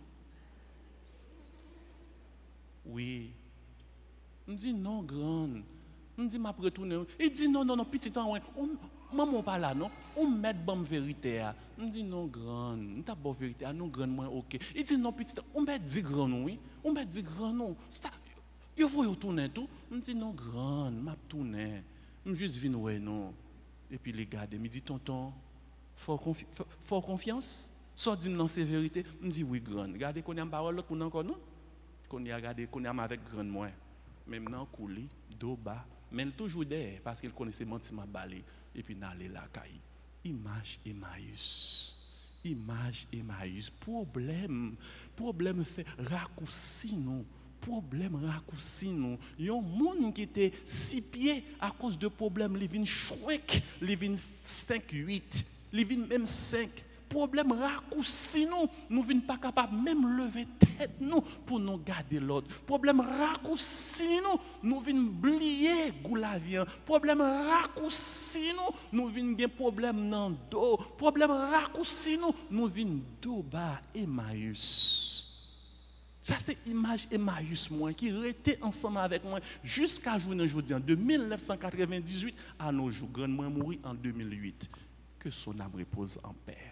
Oui. Je dis, non, grand. Je dis, m'a retourner. Il dit, non, petit temps, ouais. Maman pas là, non? On met bonne vérité. Je dis, non, grand. On t'a bonne vérité. Non, grand, moi, ok. Il dit, non, petit temps. On met 10 grand, oui. On met 10 grand, non. Vous voyez tourner tout? Je dis, non, grand. M'a tourner. Je juste viens, ouais, non. Et puis, les gars, il me dit, tonton, fort confiance? Soit dit, non, c'est vérité. Je dis, oui, grand. Regardez qu'on a une parole, l'autre, encore, non? Qu'on y a regardé, qu'on a avec grand, moi. Même dans coulé, dos bas, mais toujours derrière parce qu'il connaissait mentima balé et puis n'allait la caille. Image Emmaüs. Image Emmaüs. Problème fait raccourci nous. Problème raccourci nous. Il y a un monde qui était 6 pieds à cause de problème, il vient chouek, il vient 5, 8, il vient même 5. Problème raccourci nous ne sommes pas capables même lever tête nous pour nous garder l'ordre. Problème raccourci nous venons oublier goulavien. Problème raccourci nous venons gagner problème dans dos. Problème raccourci nous venons dos bas Emmaüs. Ça, c'est l'image Emmaüs, moi, qui était ensemble avec moi jusqu'à aujourd'hui, de 1998 à nos jours. Grand moi mourit en 2008. Que son âme repose en paix.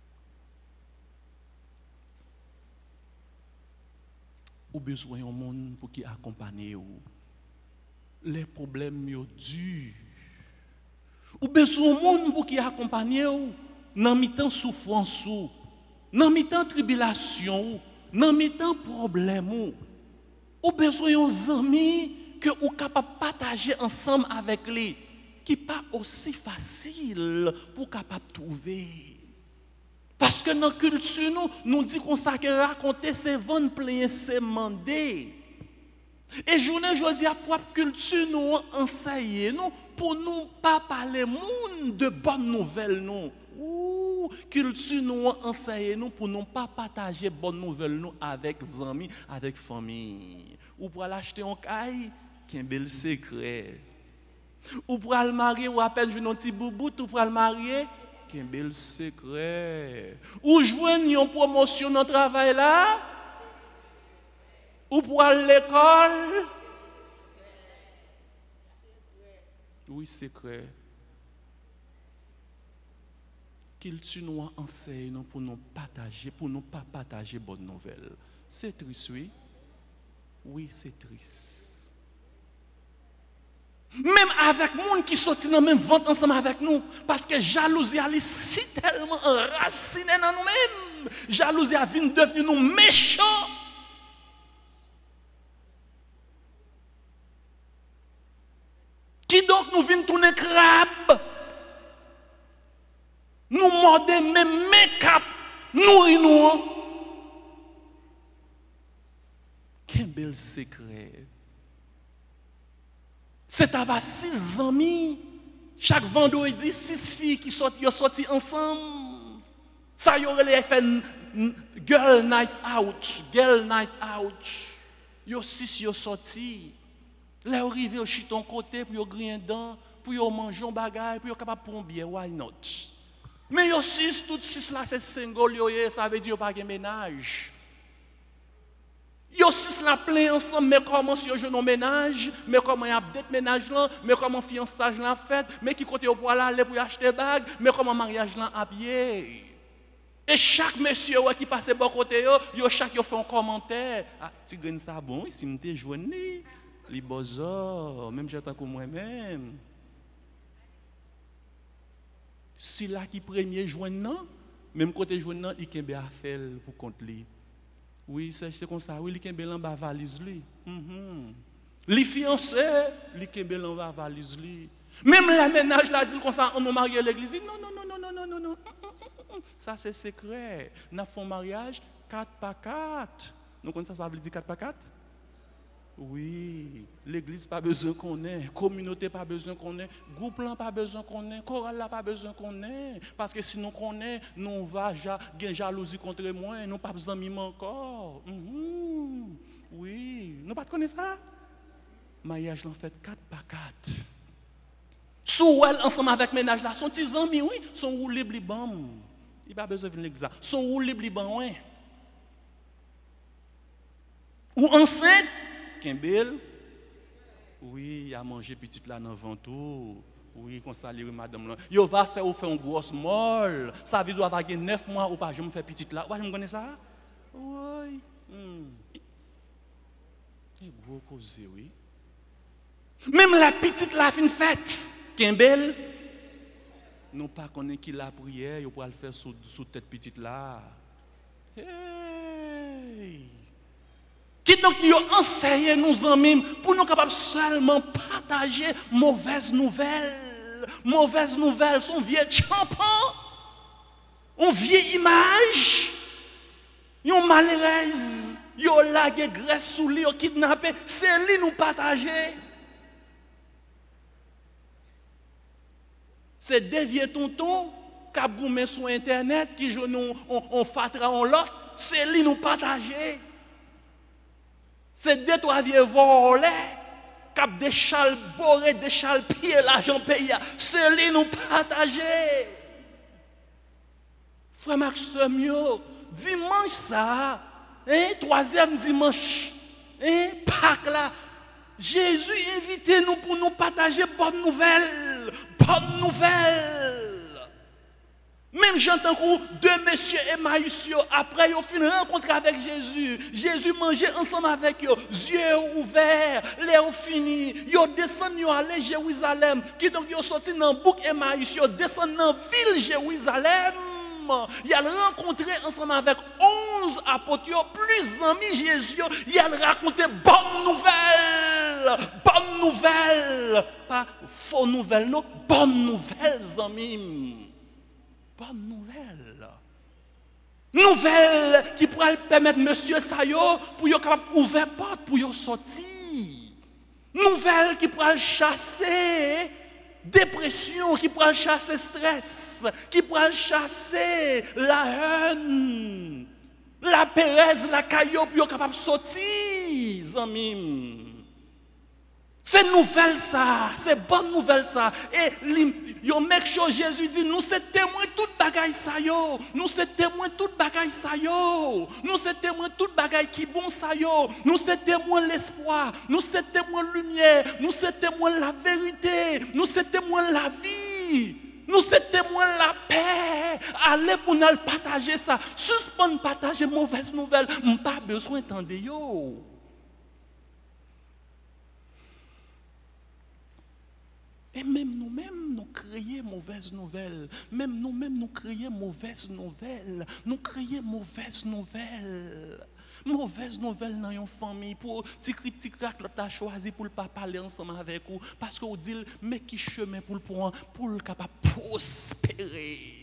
Ou besoin d'un monde pour qui accompagner vous. Les problèmes sont durs. Ou besoin d'un monde pour qui accompagner vous. Dans mi-temps souffrance, dans mi-temps tribulation, dans mi-temps problème. Ou besoin d'un ami que vous capable de partager ensemble avec lui, qui n'est pas aussi facile pour capable de trouver. Parce que dans la culture, nous disons qu'on s'est raconter, c'est vendre plein, c'est demander. Et je dis à pour la culture, nous enseignons pour nous pas parler de bonnes nouvelles. Culture, nous enseignons pour nous pas partager bonnes nouvelles nous avec les amis, avec la famille. Ou pour aller acheter un caille, qui est un bel secret. Ou pour aller marier, ou à peine jouer un petit boubou, ou pour aller marier, qui est un bel secret. Ou jouer une promotion dans le travail là, ou pour aller à l'école. Oui, secret. Qu'il tu nous enseigne pour nous partager, pour nous pas partager bonnes nouvelles. C'est triste, oui. Oui, c'est triste. Même avec les gens qui sont dans le même ventre ensemble avec nous, parce que jalousie est si tellement enracinée dans nous-mêmes. Jalousie a vient devenir nous méchants. Qui donc nous vient tourner crabe? Nous mordons même mes cap, nourris-nous. Quel bel secret. C'est avec 6 amis, chaque vendredi, 6 filles qui sortent ensemble. Ça y aurait fait girl night out. Yo 6 yo sorti. Là arrivé au chiton côté pour yo grien dedans, pour yo manger un bagage, pour yo capable prendre bien, why not? Mais yo 6 toutes 6 là c'est single yo, ça veut dire pas de ménage. Yo 6 là plein ensemble, mais comment si yo jeune au ménage, mais comment y a peut-être ménage là, mais comment fiançage là fait, mais qui côté pour aller pour acheter bague, mais comment mariage là habillé. Et chaque monsieur qui passe bon côté yo chaque yo fait un commentaire. Ah, tigre ça bon, si m'était joindre li bozo, même j'attends que moi-même. Si là qui premier joindre, même côté joindre, il kembe a fait pour compte li. Oui, c'est comme ça. Oui, il kembe en bas valise li. Li fiancé, li kembe en bas valise li. Même la ménage là dit comme ça, on nous marie à l'église. Non. Ça c'est secret. Nous faisons mariage 4 par 4. Nous connaissons ça veut dire 4 par 4? Oui, l'église pas besoin qu'on ait, communauté pas besoin qu'on ait, groupe là pas besoin qu'on ait, chorale là pas besoin qu'on ait, parce que si nous connaissons, nous va gagner jalousie contre moi, nous pas besoin de encore. Oui, nous pas connaître ça. Mariage l'en fait 4 par 4. Sous elle ensemble avec ménage là, son petits amis oui, son roulé bliban. Il pas besoin de venir l'église là. Son roulé bliban oui. Ou enceinte Kimbel, oui, il a mangé petite là dans le ventre. Oui, qu'on salue madame là. Il va faire ou faire une grosse molle. Ça veut dire qu'il va gagner 9 mois ou pas, je me fais petite là. Ouais, je me connais ça? Oui. C'est gros cause, oui. Même la petite là fin fête, Kimbel, nous pas connaît qui la prière, il peut le faire sous tête petite là. Hey! Qui donc nous enseigne nous amis pour nous capables seulement partager mauvaises nouvelles. Mauvaises nouvelles, son vieux champon, une vieille image, une malheureuse, une lagué graisse sous lui, kidnappé, c'est lui nous partager. C'est dévier tonton, qui a goumé sur internet, qui joue on fatra on l'autre, c'est lui nous partager. C'est deux trois vieux volés, cap des châles borés, des châles pieds, l'argent payé. C'est lui nous partager. Frère Maxime, dimanche ça, troisième dimanche, Pâques là, Jésus invite nous pour nous partager bonne nouvelle. Bonne nouvelle. Même j'entends que deux messieurs Emmaüs, après ils ont fini rencontrer avec Jésus. Jésus mangeait ensemble avec eux, yeux ouverts, les ont fini. Ils ont descendu aller Jérusalem. Qui donc ils ont sorti dans le bouc Emmaüs, ils ont descendu dans la ville Jérusalem. Ils ont rencontré ensemble avec 11 apôtres, plus amis Jésus. Ils ont raconté bonne nouvelle. Bonne nouvelle. Pas faux nouvelle, non. Bonne nouvelle, amis. Bonne nouvelle. Nouvelle qui pourrait permettre monsieur Sayo pour ouvrir porte pour y sortir. Nouvelle qui pourrait chasser dépression, qui pourrait chasser stress, qui pourrait chasser la haine, la pérèse, la caillou pour y capable sortir, amis. C'est nouvelle ça, c'est bonne nouvelle ça. Et yo mec chose Jésus dit nous c'est témoin toute bagaille ça yo. Nous c'est témoin toute bagaille ça yo. Nous c'est témoin toute bagaille qui bon ça yo. Nous c'est témoin l'espoir, nous c'est témoin lumière, nous c'est témoin la vérité, nous c'est témoin la vie. Nous c'est témoin la paix. Allez pour nous partager ça. Suspendre partager mauvaise nouvelle, pas besoin d'entendre yo. Et même nous-mêmes, nous créons mauvaise nouvelle. Même nous-mêmes, nous créons mauvaise nouvelle. Nous créons mauvaise nouvelle. Mauvaise nouvelle dans une famille. Pour tic-tic-rac, l'autre a choisi pour ne pas parler ensemble avec vous. Parce que vous dites, mais qui chemin pour le prendre, pour le capable prospérer.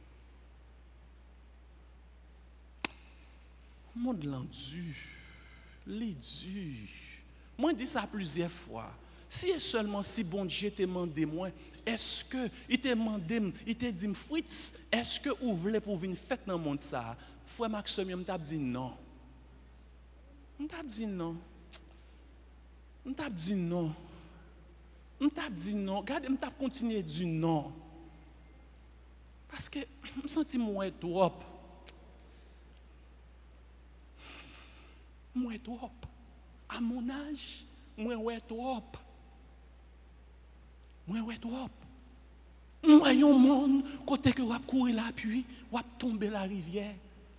Le monde l'endu. Les dur. Moi, je dis ça plusieurs fois. Si et seulement si bon Dieu t'a demandé moi, est-ce que il t'a demandé, il t'a dit Fritz, est-ce que vous voulez pour venir faire dans le monde ça? Frère Maxime, il t'a dit non. Il t'a dit non. Il t'a dit non. Il t'a dit non. Regardez, il t'a continué à dire non. Parce que je me sens moins trop. Moins trop. À mon âge, moins trop. Moi, ouais, trop. Moi, un monde, côté que vous courir la pluie, vous tomber la rivière.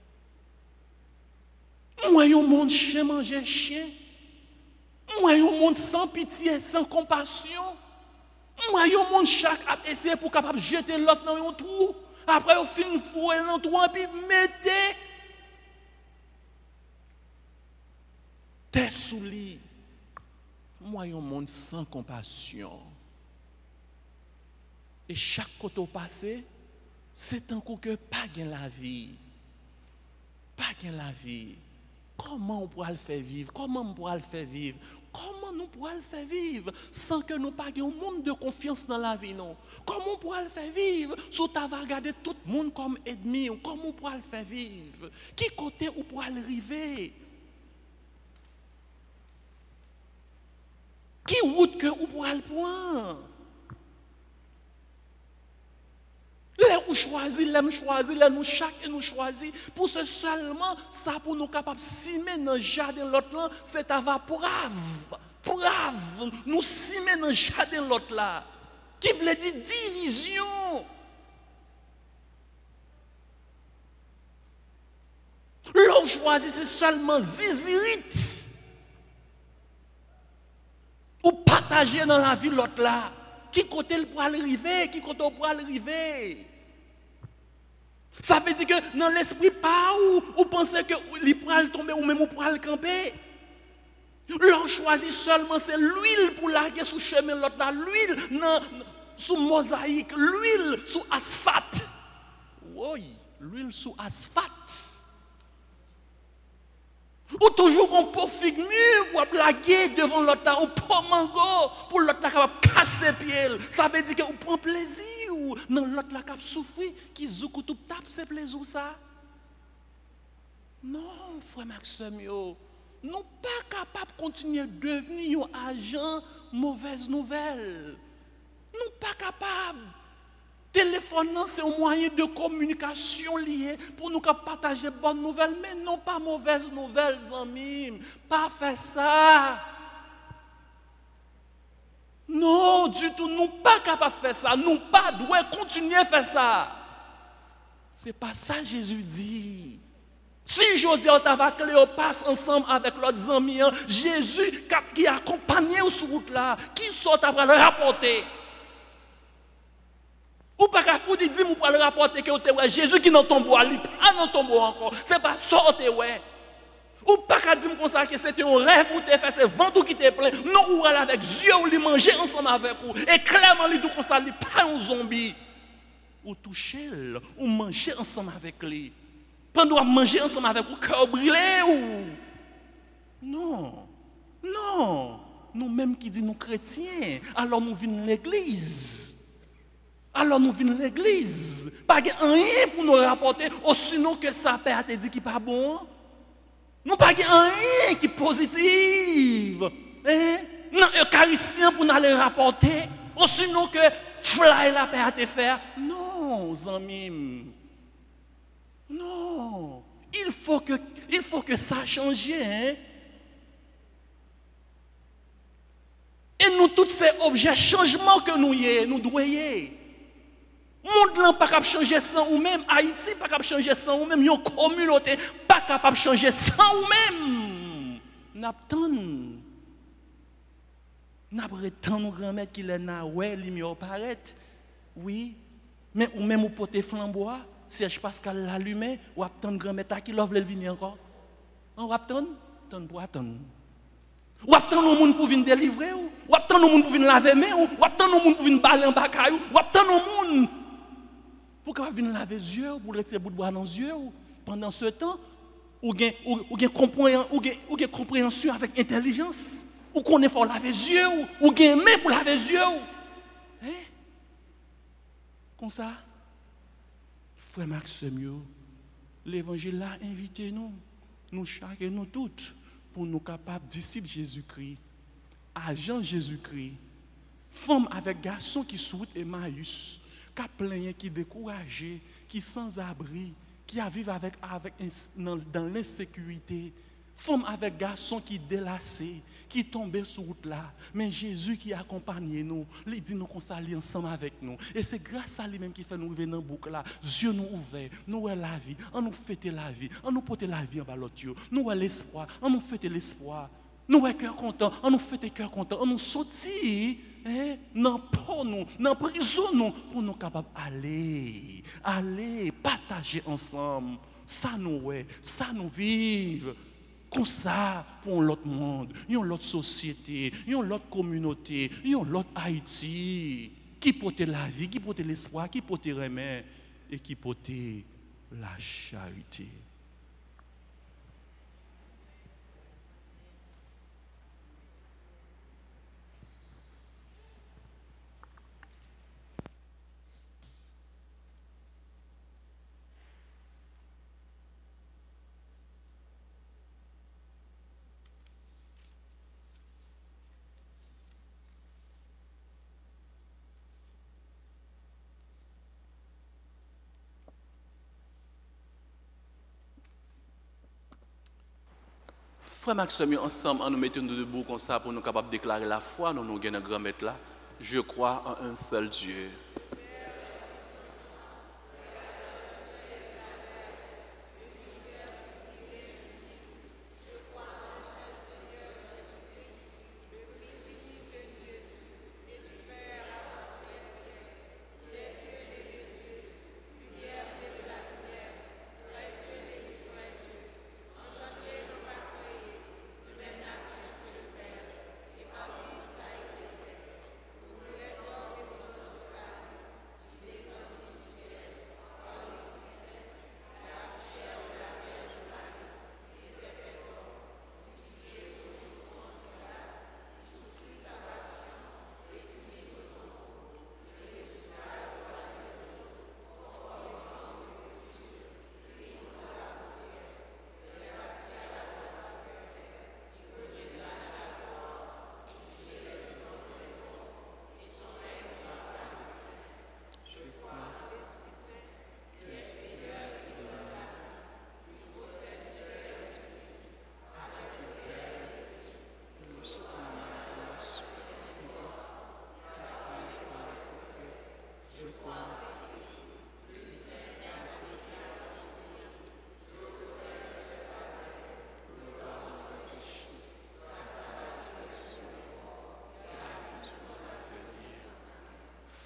Moi, un monde chien manger chien. Moi, un monde sans pitié, sans compassion. Moi, un monde chaque a essayé pour capable jeter l'autre dans un trou. Après, vous finissez fouer dans le trou et puis mettez tes souliers. Moi, un monde sans compassion. Et chaque côté passé, c'est un coup que pas gain la vie. Pas gain la vie. Comment on pourra le faire vivre? Comment on pourra le faire vivre? Comment nous pourrons le faire vivre sans que nous pas un monde de confiance dans la vie, non? Comment on pourra le faire vivre si tu vas regarder tout le monde comme ennemi? Comment on pourra le faire vivre? Qui côté on pourra le arriver? Qui route que on pourra le prendre? Nous choisir, nous chaque nous choisir. Pour ce seulement, ça pour nous capables de simer dans le jardin de l'autre là, c'est avoir brave. Nous simer dans le jardin de l'autre là. Qui veut dire division. L'on choisit, c'est seulement zizirite. Pour partager dans la vie l'autre là. Qui côté le pour arriver, qui côté pour arriver. Ça veut dire que dans l'esprit pas ou pensez que il pourra tomber ou même pourra le camper. L'on choisit seulement c'est l'huile pour larguer sous chemin l'autre là, l'huile sous mosaïque, l'huile sous asphalte. Oui, l'huile sous asphalte. Ou toujours un pot figue mûr pour blaguer devant l'autre, ou pot mango pour l'autre capable de casser pied. Ça veut dire que vous prenez plaisir ou non l'autre capable de souffrir, qui zoukou tout tape c'est plaisir ça. Non, frère Maxime, nous pas capables de continuer à devenir un agent mauvaise nouvelle. Nous pas capables. Téléphone, c'est un moyen de communication lié pour nous partager bonnes nouvelles, mais non pas mauvaises nouvelles, amis. Pas faire ça. Non, du tout, nous pas capables de faire ça. Nous pas devons continuer à faire ça. C'est pas ça Jésus dit. Si je dis on passe ensemble avec l'autre ami, Jésus qui accompagne sur route là, qui sort après le rapporter. Ou pas qu'à foutre dire pour le rapporter que Jésus qui dans ton bois, il pas dans ton bois encore. C'est pas sortir ouais. Ou pas qu'à dire comme ça que c'était un rêve pour te faire, c'est ventre qui te plein. Non, ou aller avec Dieu ou lui manger ensemble avec vous. Et clairement, lui dit comme ça, il pas un zombie. Ou toucher, ou manger ensemble avec lui. Pendant manger ensemble avec vous, cœur brûlé ou. Non, non. Nous-mêmes qui disons nous chrétiens, alors nous venons l'église. Alors nous venons l'église. Pas rien pour nous rapporter, ou sinon que sa père te dit qu'il n'est pas bon. Nous pas rien qui est positif. Hein? Non, eucharistien pour nous aller rapporter. Ou sinon que fly la paix à te faire. Non, amis. Non. Il faut que ça change. Hein? Et nous, tous ces objets changements que nous devons y. Le monde n'est pas capable de changer sans ou même. Haïti n'est pas capable de changer sans ou même. Une communauté n'est pas capable de changer sans ou même. Nous attendons nos grand-mères qui les n'a ouais, lumière paraît. Oui. Mais ou même au poté flambois, Serge Pascal l'allumé, ou attendre grand-mère qui l'ouvre le venir encore. On attend pour attendre. Ou attendre nos monde pour venir délivrer ou attendre nos monde pour venir laver main ou attendre nos monde pour venir baler en bagaille ou attendre nos monde pour qu'on vienne laver les yeux pour retirer bout de bois dans les yeux pendant ce temps ou compréhension avec intelligence ou qu'on est fort laver les yeux ou gain main pour laver les yeux. Hein? Comme ça, frère Maxime, l'évangile a invité nous chaque et nous toutes pour nous capables disciples Jésus-Christ, agents Jésus-Christ, femmes avec garçons qui souhaitent Emmaüs, qui plaignent, qui découragés, qui sans abri, qui vivent dans l'insécurité, femmes avec garçons qui délacés, qui tombent sur route là, mais Jésus qui accompagne nous, il dit nous qu'on s'allie ensemble avec nous. Et c'est grâce à lui-même qui fait nous arriver dans le bouc là. Dieu nous ouvert, nous avons la vie, on nous fêter la vie, on nous porter la vie en bas l'autre. Nous avons l'espoir, on nous fêter l'espoir. Nous avons cœur content, on nous fêter cœur content, on nous sortir dans nous, dans prison nous, pour nous capables aller partager ensemble. Ça nous est, ça nous vive. Comme ça, pour l'autre monde, l'autre société, l'autre communauté, l'autre Haïti, qui porte la vie, qui porte l'espoir, qui porte le remède et qui porte la charité. Frère Maxime, ensemble, nous mettons nous debout comme ça pour nous capables de déclarer la foi. Nous avons un grand maître là. Je crois en un seul Dieu.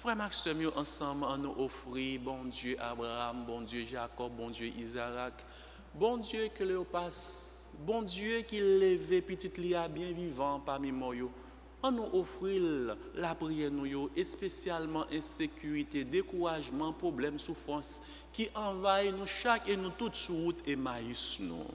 Frère Maxime, yo ensemble, on nous offrit, bon Dieu Abraham, bon Dieu Jacob, bon Dieu Isaac, bon Dieu que le passe, bon Dieu qui lève petit lia bien vivant parmi moi. On nous offrit la prière, nous, et spécialement insécurité, découragement, problème, souffrance, qui envahit nous chaque et nous toutes sur route et maïs nous.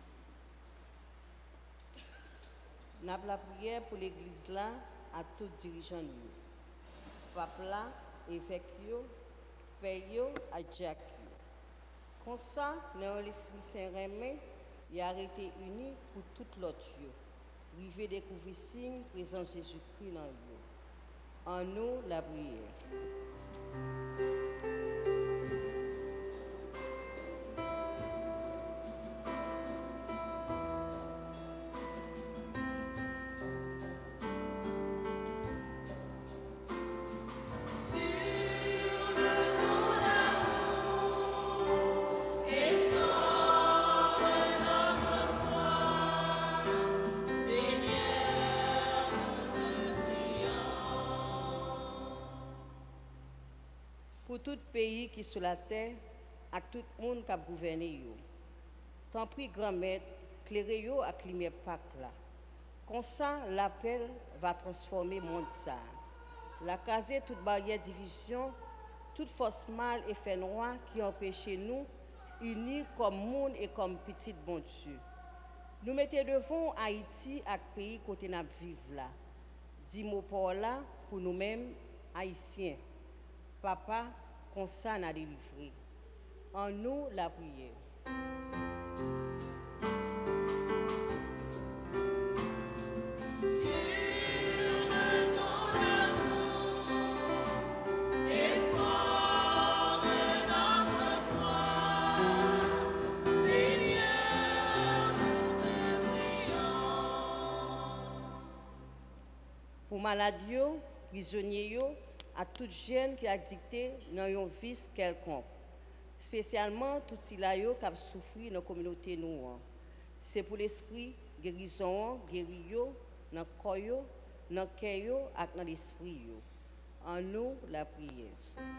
Nous avons la prière pour l'église là, à tous les dirigeants. Pape là, évêque, père, à Jack. Comme ça, dans l'Esprit Saint-Rémy, il a arrêté uni pour toute l'autre. Rivé découvrir signe, présence Jésus-Christ dans lui. En nous, la prière. Pour tout pays qui est sur la terre, à tout le monde qui a gouverné. Tant pis, grand-maître, clairez yo à lumière Pâques là. Comme ça, l'appel va transformer le monde ça. La caser toute barrière division, toute force mal et fait noir qui empêche nous, unis comme monde et comme petit bon Dieu. Nous mettons devant Haïti à pays côté nous vivre là. Dis-moi pour là pour nous-mêmes, Haïtiens. Papa, comme ça, n'a délivré. En nous, la prière. Pour maladies, prisonniers, à toute jeune qui a dicté dans un vice quelconque, spécialement tout ceux qui ont souffert dans la communauté noire. C'est pour l'esprit guérison, guérir dans le corps, dans le cœur et dans l'esprit. En nous, la prière.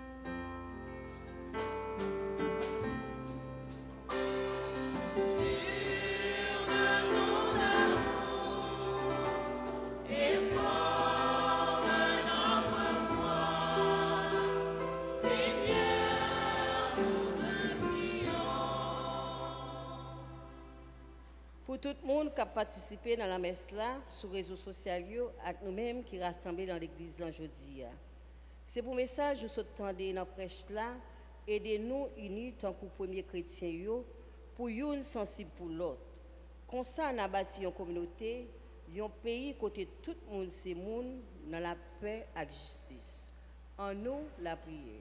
Pour tout le monde qui a participé dans la messe là, sur les réseaux sociaux, et nous-mêmes qui rassemblés dans l'église aujourd'hui. C'est pour message que nous sommes dans la prêche là, aidez-nous unis tant que premier chrétien, pour une sensible pour l'autre. Comme ça, on a bâti une communauté, un pays côté tout le monde, c'est monde dans la paix et la justice. En nous, la prière.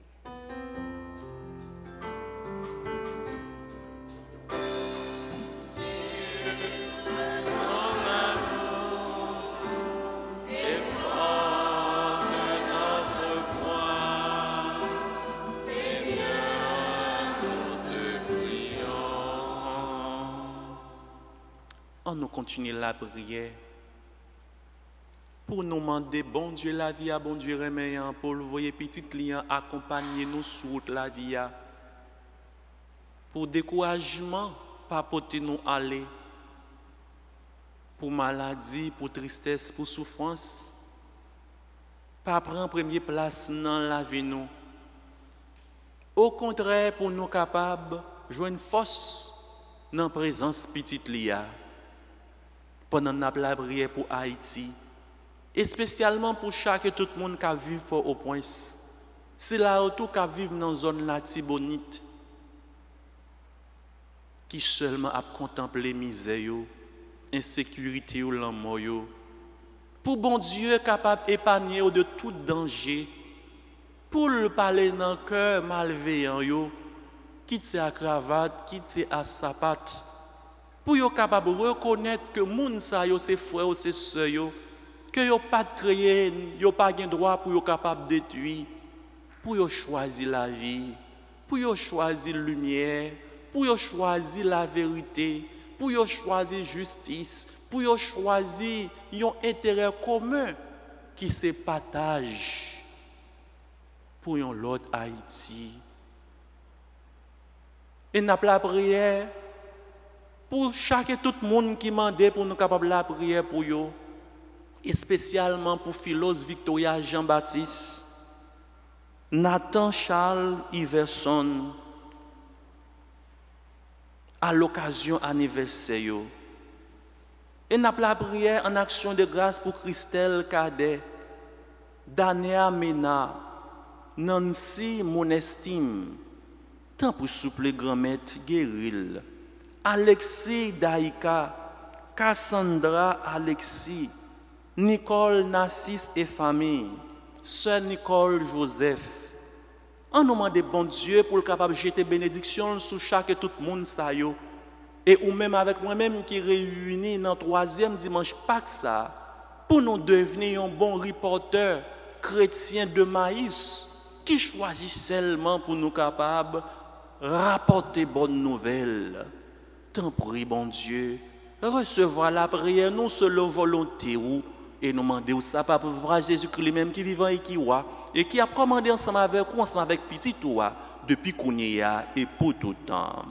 On nous continue la prière pour nous demander, bon Dieu, la vie à bon Dieu reméant, pour le voyer petit client accompagner nous sur la vie, pour découragement, pas porter nous aller, pour maladie, pour tristesse, pour souffrance, pas prendre première place dans la vie nous. Au contraire, pour nous capables de jouer une force dans la présence petite lia. Pendant la prière pour Haïti, et spécialement pour chaque tout le monde qui vit pour au point. C'est là autour qui vit dans la zone latibonite, qui seulement a contemplé misère, insécurité ou l'amour. Pour bon Dieu capable d'épargner de tout danger, pour le parler dans le cœur malveillant, quitte à cravate, quitte à sapat. Pour être capable de reconnaître que les gens, ses frères ou ses sœurs, que ils n'ont pas créé, ils n'ont pas de droit pour être capable de détruire, pour choisir la vie, pour choisir la lumière, pour choisir la vérité, pour choisir la justice, pour choisir un intérêt commun qui se partage. pour un l'autre Haïti. Et nous avons la prière pour chaque et tout le monde qui m'a demandé pour nous capables la prière pour eux. Et spécialement pour Philos Victoria Jean-Baptiste, Nathan Charles Iverson, à l'occasion anniversaire. Et nous avons la prière en action de grâce pour Christelle Cadet, Dania Mena, Nancy Monestime, tant pour souple grand-maître Guéril, Alexis Daïka, Cassandra Alexis, Nicole Nassis et famille, Sœur Nicole Joseph. En nous demande bon Dieu pour le capable de jeter bénédiction sur chaque et tout le monde ça yo. Et ou même avec moi-même qui réunis dans le 3e dimanche Pâques ça, pour nous devenir un bon reporter chrétien de maïs qui choisit seulement pour nous capables de rapporter bonnes nouvelles. Tant pis, bon Dieu, recevoir la prière non selon volonté ou et nous demander ça pas pour voir Jésus-Christ lui-même qui vivant et qui voit et qui a commandé ensemble avec vous, ensemble avec petit toi depuis qu'on y a et pour tout temps.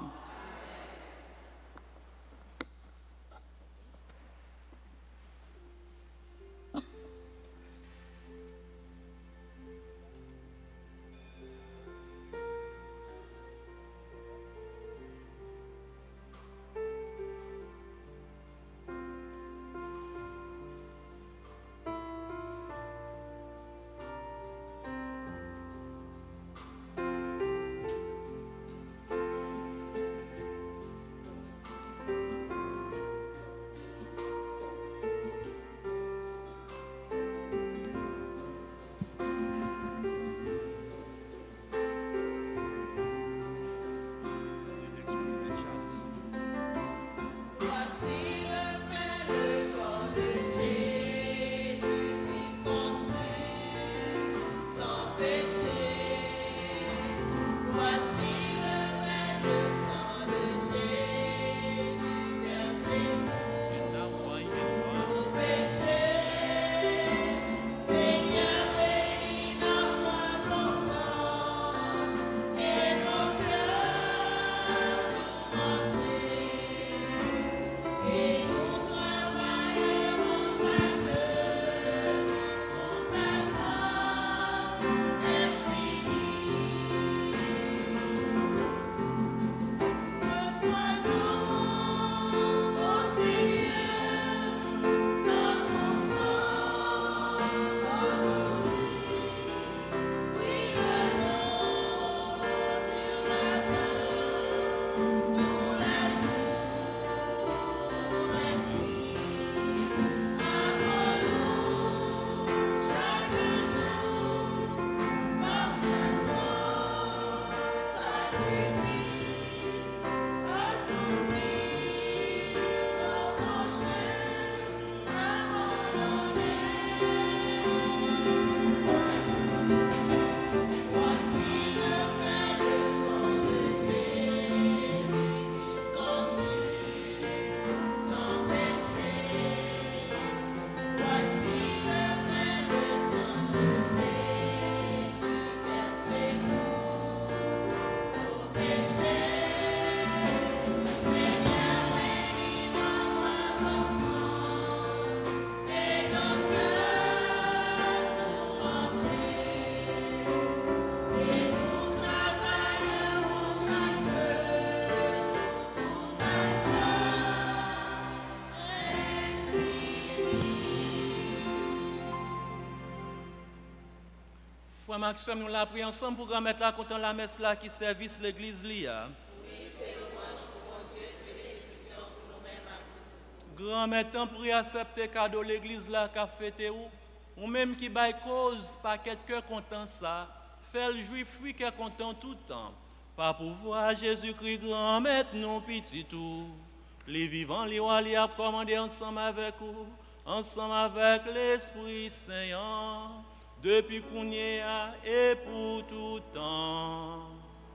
Frère Maxime, nous l'avons pris ensemble pour remettre là contre la messe là qui service l'église là. Grand-mère, tant pour accepter cadeau l'église là qu'a fêté ou même qui baille cause pas quelqu'un content ça, fait le juif oui qui est content tout le temps. Pas pour voir Jésus-Christ grand-mère nous petit tout. Les vivants, les rois, les a commandé ensemble avec vous, ensemble avec l'Esprit Saint, depuis qu'on y a et pour tout temps.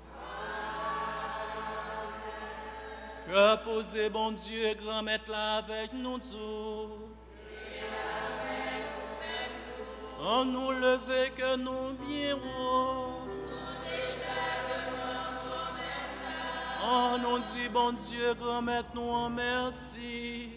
Que posez bon Dieu, grand maître là avec nous tous. En nous lever que nous bien haut. Oh, nous dit, bon Dieu, grand maître, nous en merci.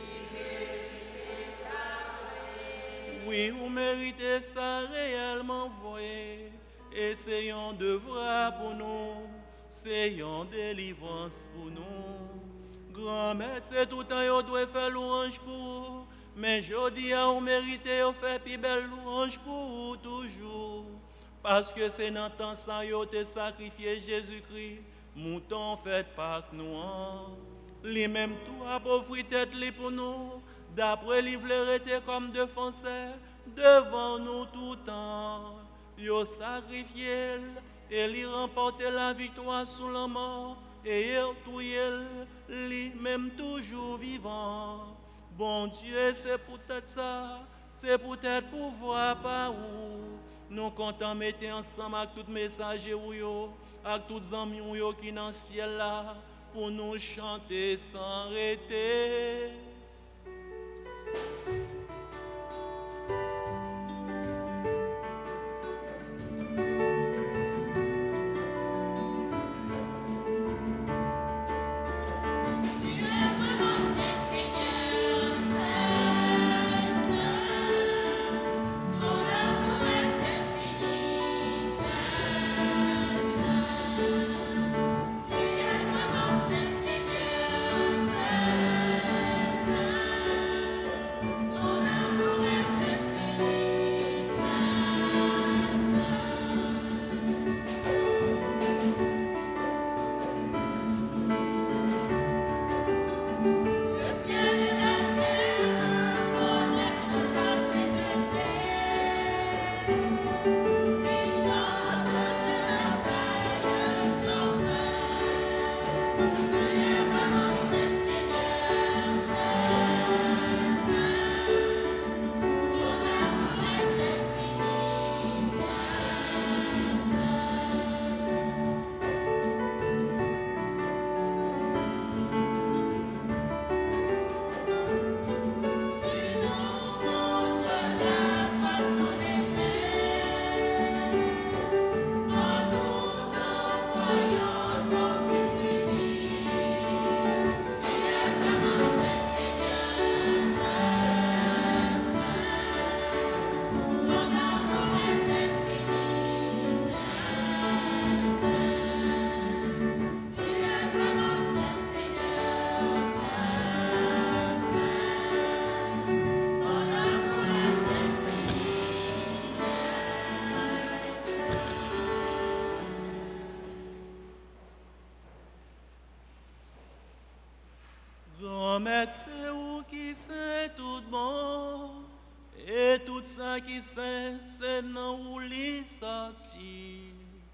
Oui, vous méritez ça réellement, voyez. Et c'est un devoir pour nous, c'est une délivrance pour nous. Grand maître, c'est tout le temps, vous devez faire louange pour vous. Mais je dis à vous méritez, vous faire plus belle louange pour vous toujours. Parce que c'est dans le temps ça, vous avez sacrifié Jésus-Christ. Mouton fait Pâques nous. Lui-même tout a offert tête pour nous. D'après lui, était comme défenseur devant nous tout le temps. Il a sacrifié et il remporté la victoire sous la mort. Et il lui-même toujours vivant. Bon Dieu, c'est peut-être ça, c'est peut-être pour voir par où. Nous comptons mettre ensemble avec tous les messagers, avec tous les amis qui sont dans le ciel là, pour nous chanter sans arrêter. Grand-mère, c'est où qui sait tout bon, et tout ça qui sait, c'est dans où l'y sorti.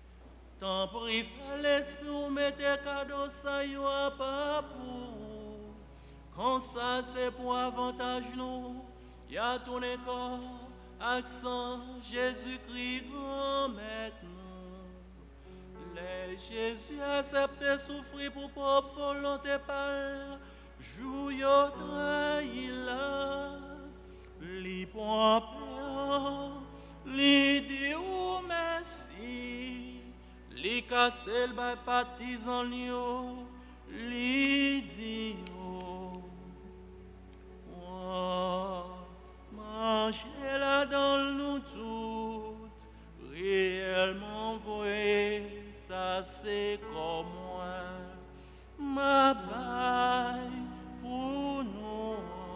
Tant pis, fais l'esprit ou mettez cadeau, ça y a pas pour. Quand ça c'est pour avantage nous, y a ton corps, accent Jésus-Christ, grand-mère nous. Les Jésus accepté souffrir pour propre volonté par jour yo trahi là, li prend peur, li dit ou merci, li casse le bay partisan yo, li dit oh, mangez là dans nous toutes, réellement vrai, ça c'est comme moi, ma baille pour nous.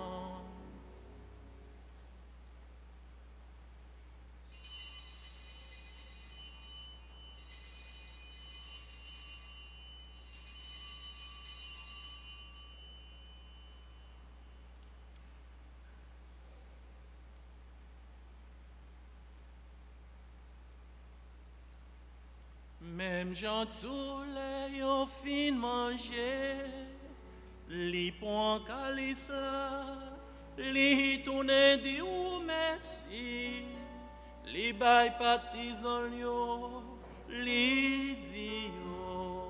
Même gens soleil au fin manger, li prend calice là, li tourne di ou merci, li bay partisan yo, li di yo,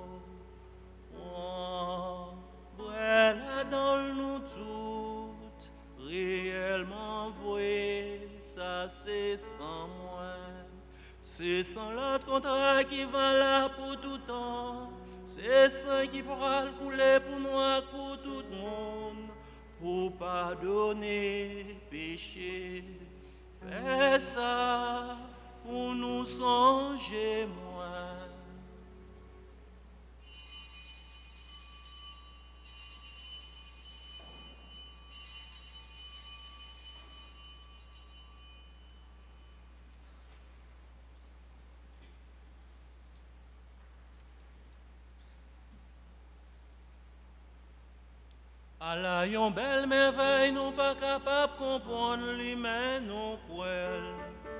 oh, brûle dans nous toutes, réellement vrai, ça c'est sans moi. C'est sans l'autre contrat qui va là pour tout temps. C'est sang qui pourra couler pour nous, pour tout le monde, pour pardonner péché. Fais ça pour nous songer moins. À la yon belle merveille, nous pas capables de comprendre lui, mais nous croyons.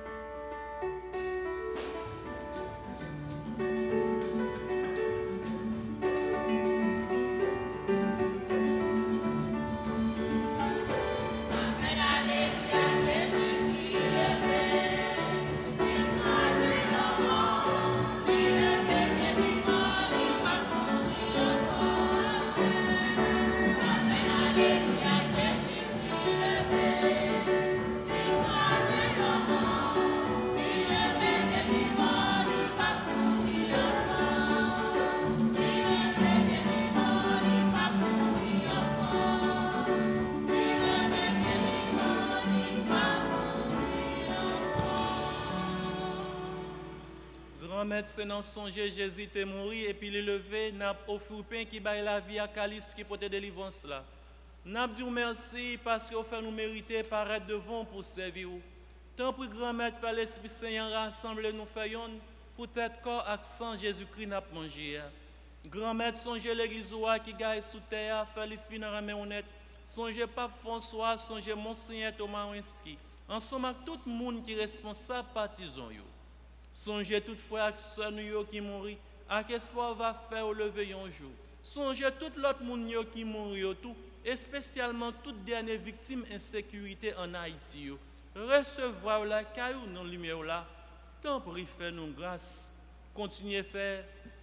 Grand-maître, c'est dans songer Jésus est mort et puis il est levé, n'a offert pain qui baille la vie à calice qui porte délivrance là. N'a dit merci parce que vous fait nous mériter paraître devant pour servir. Tant pour grand-maître fait l'Esprit Saint rassembler nous faisons pour être corps accent Jésus-Christ n'a mangé. Grand-maître songez l'église qui gagne sous terre, fait les fins en main honnête. Songez Pape François, songez Monseigneur Thomas Winski. Ensemble avec tout le monde qui est responsable partisan yo. Songez tout frère et sœur qui mourent, à qu'espoir va faire au lever un jour. Songez tout l'autre monde qui mourent tout, et spécialement toutes dernières victimes d'insécurité en Haïti. Recevoir la caillou dans la lumière là, tant pour y faire nous grâce. Continuez à faire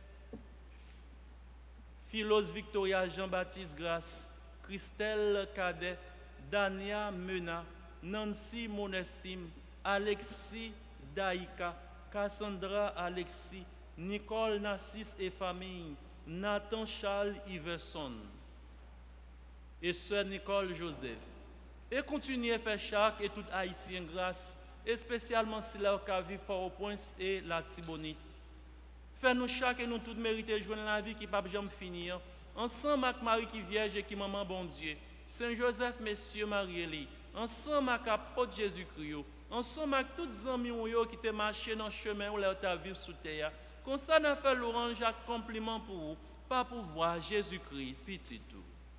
Philos Victoria Jean-Baptiste Grâce, Christelle Cadet, Dania Mena, Nancy Monestime, Alexis Daïka, Cassandra Alexis, Nicole Nassis et famille, Nathan Charles Iverson et sœur Nicole Joseph. Et continuez à faire chaque et tout haïtien grâce, et spécialement si là qui vivent par au point et la Tibonite. Fais-nous chaque et nous tous mériter de joindre la vie qui ne peut jamais finir. Ensemble avec Marie qui vierge et qui maman bon Dieu. Saint Joseph, Messieurs Marie-Élie. Ensemble avec l'apôtre Jésus-Christ. Ensemble avec tous les amis qui te marché dans le chemin où tu as vécu sous terre. Comme ça, nous fait l'orange à compliment pour vous, pas pour voir Jésus-Christ, petit tout.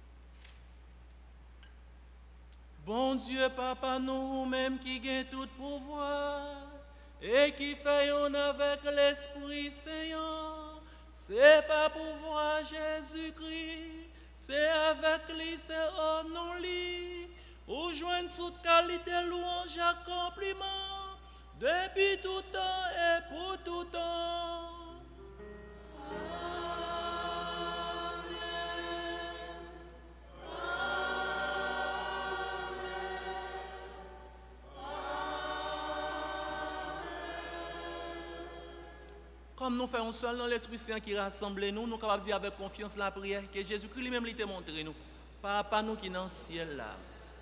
Bon Dieu, Papa, nous-mêmes qui gagnons tout pouvoir et qui faisons avec l'Esprit Saint, c'est pas pour voir Jésus-Christ, c'est avec lui, c'est au nom lui. Ou joindre toute qualité louange à compliment depuis tout temps et pour tout temps. Comme nous faisons seul dans l'Esprit Saint qui rassemble nous, nous sommes capables de dire avec confiance la prière que Jésus-Christ lui-même lui t'a montré nous. Papa nous qui est dans le ciel là.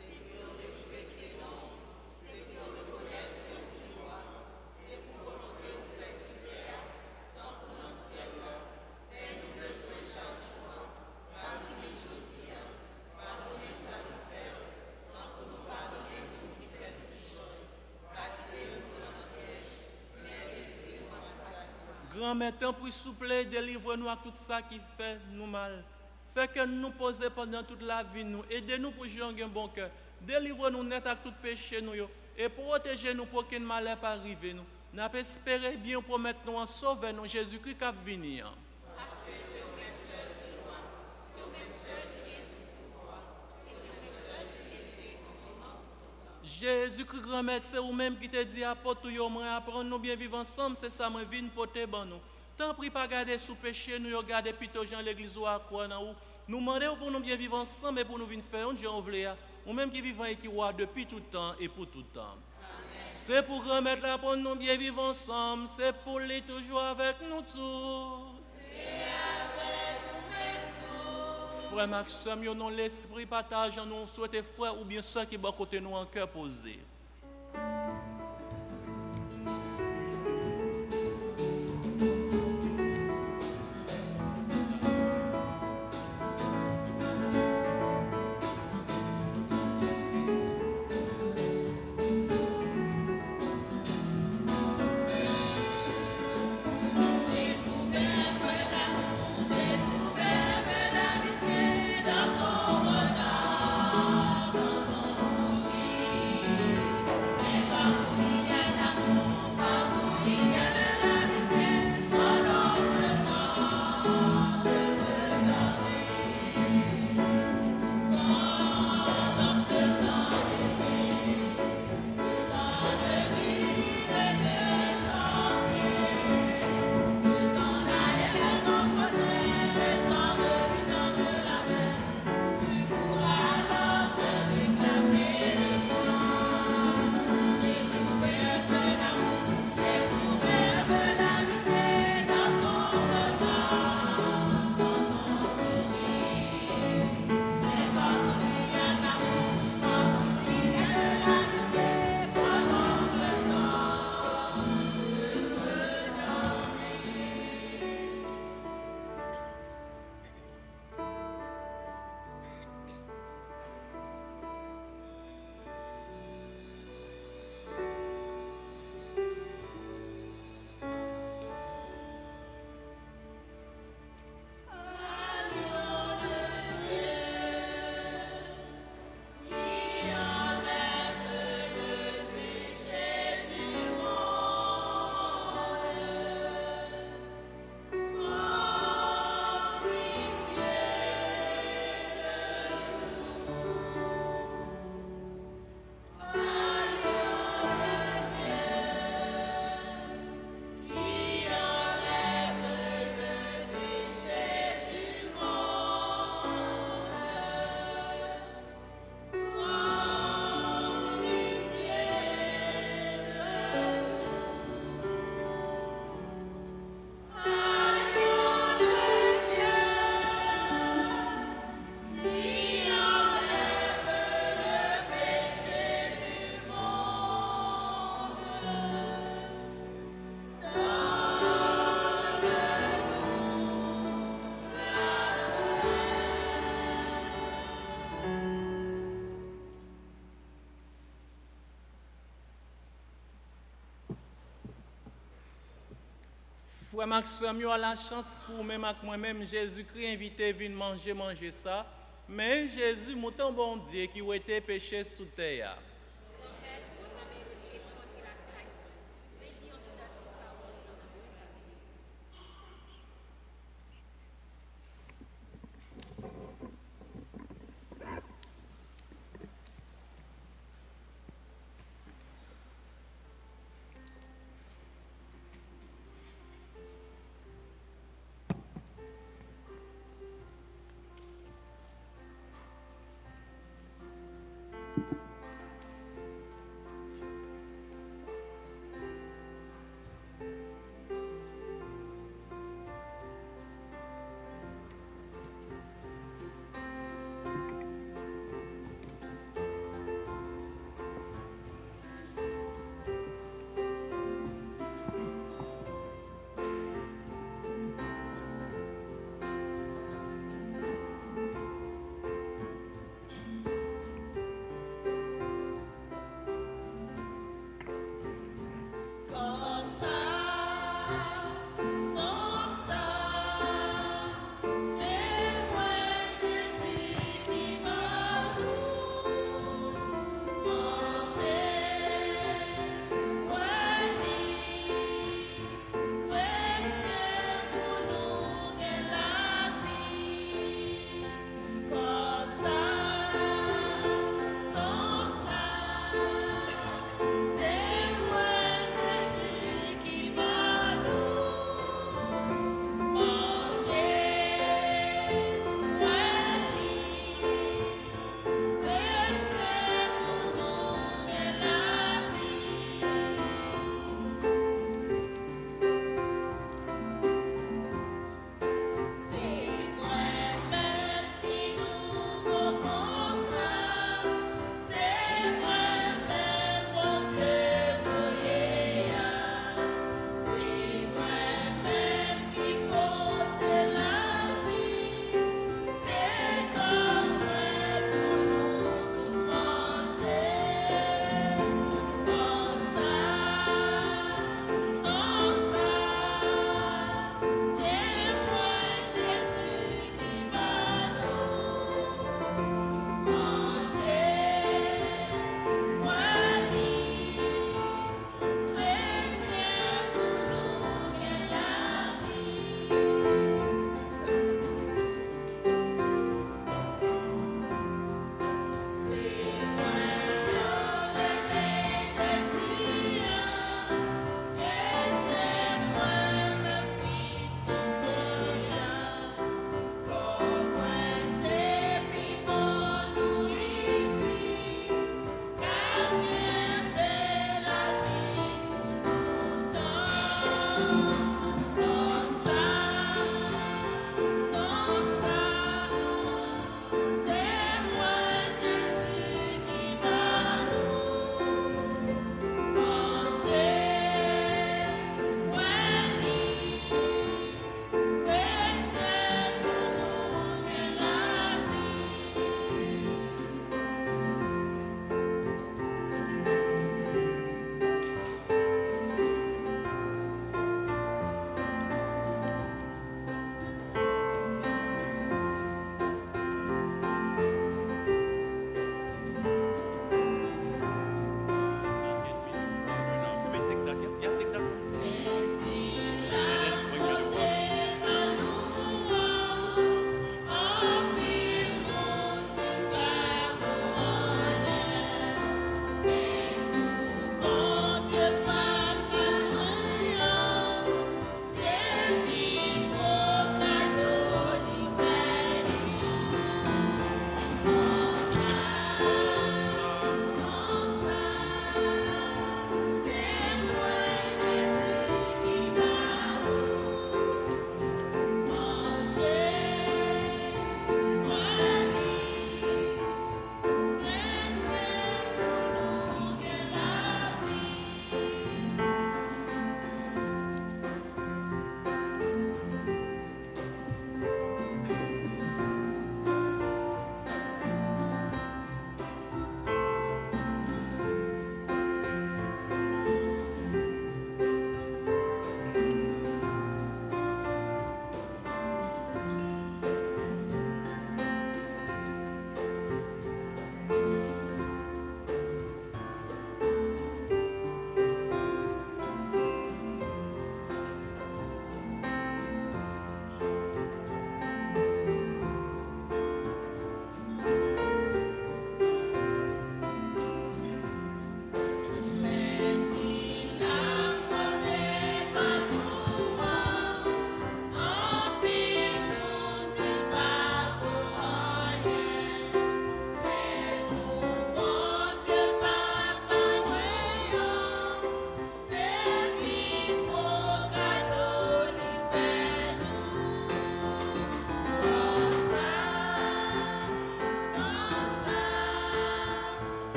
Grand-mère, tant pour souple, délivre-nous à tout ça qui fait nous mal. Fait que nous poser pendant toute la vie, nous. Aidez-nous pour jouer un bon cœur. Délivre-nous net à tout péché, nous. Et protégez-nous pour qu'un malheur pas arriver, nous. Nous espérons bien pour mettre nous en sauver, nous. Jésus-Christ qui va venir. Jésus-Christ, grand-mère, c'est vous-même qui te dit apporte moi apprendre nous bien vivre ensemble, c'est ça moi vinn porter bon nous. Tant pis pas garder sous péché nous garder plutôt Jean l'église ou à quoi dans nous demander pour nous bien vivre ensemble et pour nous venir faire un Jean vle ou même qui vivant et qui roi depuis tout temps et pour tout temps. C'est pour grand-mère là pour nous bien vivre ensemble, c'est pour les toujours avec nous tous. Et avec frère Maxime, yo non l'esprit partage, nous souhaitons frère ou bien soeur qui est à côté nous en cœur posé. Frère Maxime, yo a la chance pour même avec moi-même, Jésus-Christ invité venir manger ça. Mais Jésus, mouton bon Dieu, qui a été péché sous terre.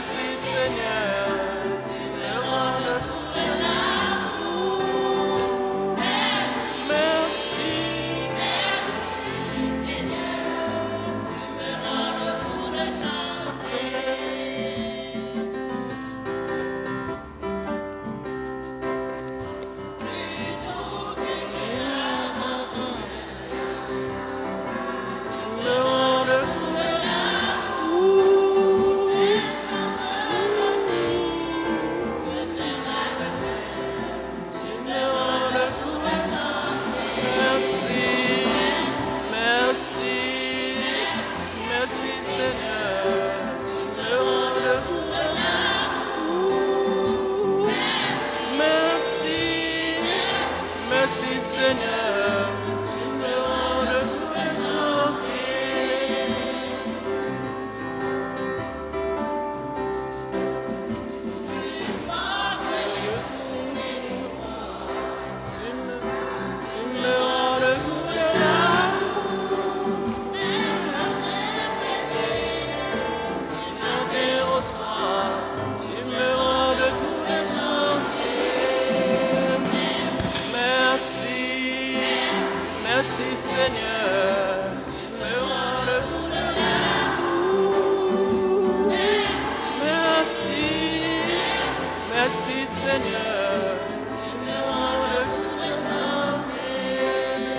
Merci Seigneur, tu me rends le merci. Merci Seigneur, tu me rends le goût de chanter. Tu me rends le goût de l'amour. Matin au soir, tu me rends le goût de chanter. Merci, merci Seigneur, tu me rends le goût de l'amour. Merci, merci Seigneur, tu me rends le goût de chanter.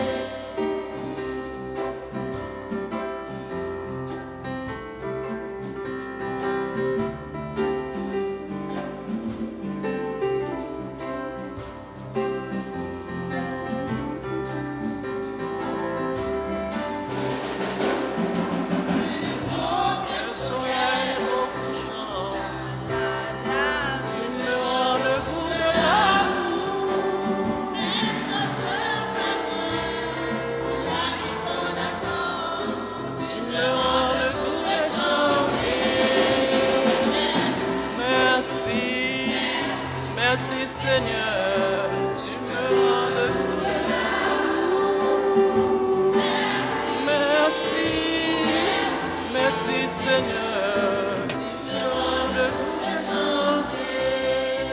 Merci Seigneur, tu me rends le goût de l'amour. Merci, merci Seigneur, tu me rends le goût de chanter.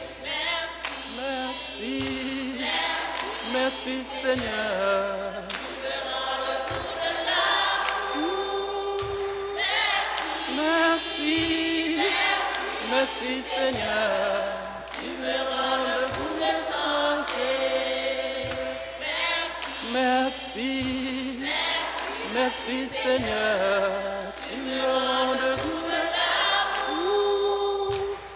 Merci, merci Seigneur, tu me rends le goût de l'amour. Merci, merci Seigneur. Tu me rends le goût de chanter. Merci, merci Seigneur. Tu me rends le goût de l'amour.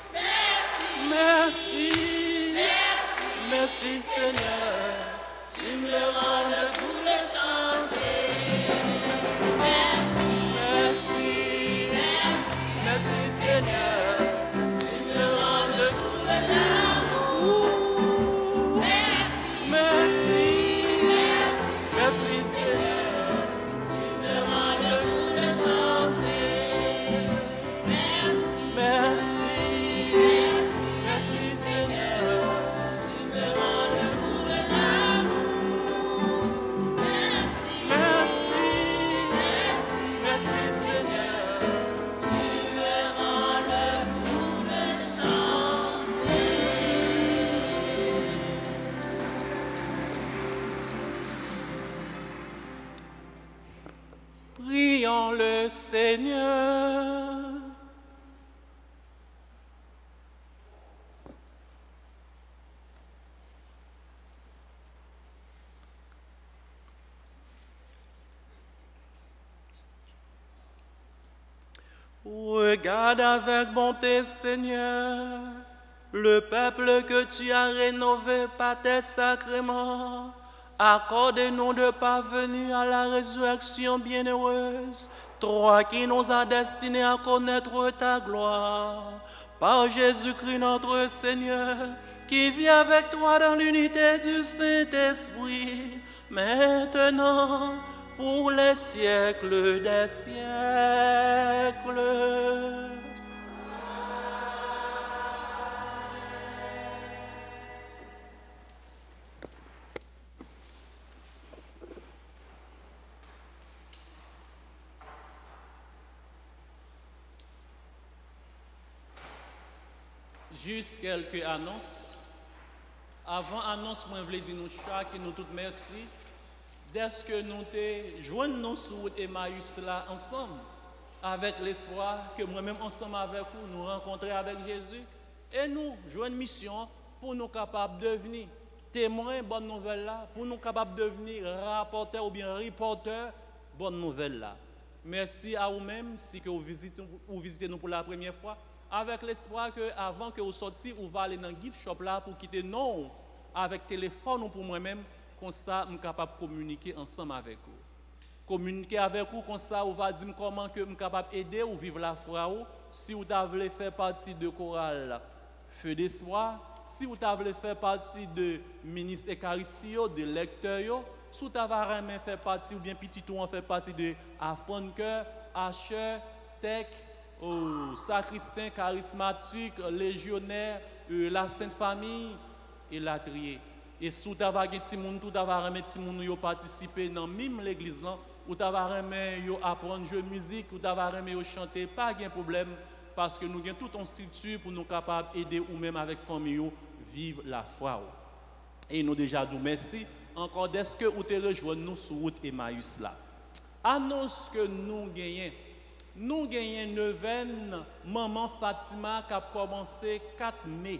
Merci, merci Seigneur. Tu me rends le goût de chanter. Merci, merci Seigneur. Merci Seigneur, tu me rends le goût de chanter. Merci, merci Seigneur, tu me rends le goût de l'amour. Merci, merci Seigneur, tu me rends le goût de chanter. Prions le Seigneur. Regarde avec bonté, Seigneur, le peuple que tu as rénové par tes sacrements. Accorde-nous de parvenir à la résurrection bienheureuse, toi qui nous as destinés à connaître ta gloire. Par Jésus-Christ notre Seigneur, qui vit avec toi dans l'unité du Saint-Esprit, maintenant, pour les siècles des siècles. Juste quelques annonces. Avant annonce, moi je voulais dire nous chaque et nous toutes merci. Dès que nous te joignons sur Emmaüs là ensemble, avec l'espoir que moi-même ensemble avec vous, nous rencontrer avec Jésus et nous jouons une mission pour nous capables de devenir témoins bonne nouvelle là, pour nous capables de devenir rapporteurs ou bien reporters bonne nouvelle là. Merci à vous-même si que vous visitez nous pour la première fois, avec l'espoir que avant que vous sortiez, vous allez aller dans le gift shop là pour quitter non avec téléphone ou pour moi-même, comme ça, je suis capable de communiquer ensemble avec vous. Communiquer avec vous, comme ça, vous va dire comment que je suis capable d'aider ou vivre la foi. Si vous voulez faire partie de chorale Feu d'espoir, si vous voulez faire partie de ministre Eucharistie, de lecteur, si vous voulez faire partie, ou bien petit tout, on fait partie de Afronqueur, Hacher, Tech, Sacristain, Charismatique, Légionnaire, la Sainte Famille et la Trier. Et si vous avez un petit monde, vous avez participer dans même l'église, vous avez apprendre à jouer de musique, vous avez chanter, pas de problème, parce que nous avons toute une structure pour nous capables d'aider ou même avec la famille vivre la foi. Et nous déjà dit merci encore dès que vous te rejoignez nous sur route Emmaüs là. Annonce que nous gagnons. Nous gagnons neuvaine Maman Fatima qui a commencé 4 mai.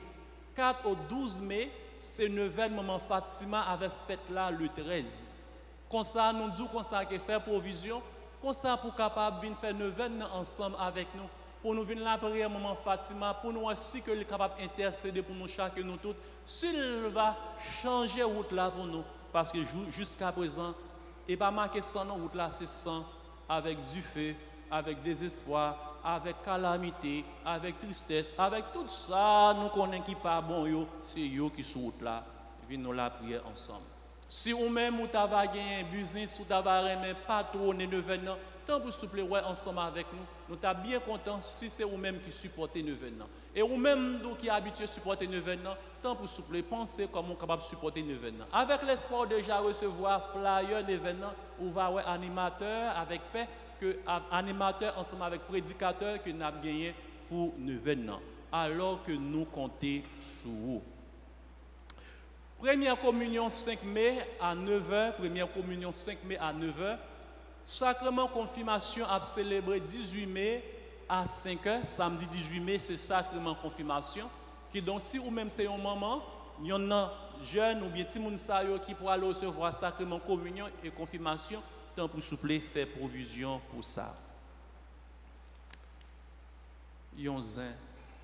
4 au 12 mai, c'est neuvaine Maman Fatima avec fête là le 13. Comme ça, nous disons qu'on ça que faire provision, comme ça pour capable venir faire neuvaine ensemble avec nous. Pour nous venir la prière Maman Fatima, pour nous aussi que les capable intercéder pour nous chacun nous toutes, s'il va changer route là pour nous, parce que jusqu'à présent, et pas marqué sans nous route là, c'est sans, avec du feu, avec désespoir, avec calamité, avec tristesse, avec tout ça, nous connaissons qui pas bon, c'est eux qui sont route là, venons la prière ensemble. Si ou même ou t'avez gagné un business ou t'avez pas trop neuvaine, tant pour s'il vous plaît, ensemble avec nous, nous sommes bien contents si c'est vous-même qui supportez neuvaine. Et vous-même qui êtes habitué à supporter neuvaine, tant pour s'il vous plaît, pensez comment vous êtes capable de supporter neuvaine. Avec l'espoir de déjà recevoir flyer neuvaine, ou va avoir animateur avec paix, que animateur ensemble avec prédicateur que nous avons gagné pour neuvaine. Alors que nous comptons sur vous. Première communion 5 mai à 9h, première communion 5 mai à 9h. Sacrement confirmation a célébré 18 mai à 5h. Samedi 18 mai, c'est sacrement confirmation. Qui donc, si ou même c'est un moment, il y en a jeunes ou bien petit moun sa yo qui pourra recevoir sacrement communion et confirmation, tant pour souple faire provision pour ça. Yonzin.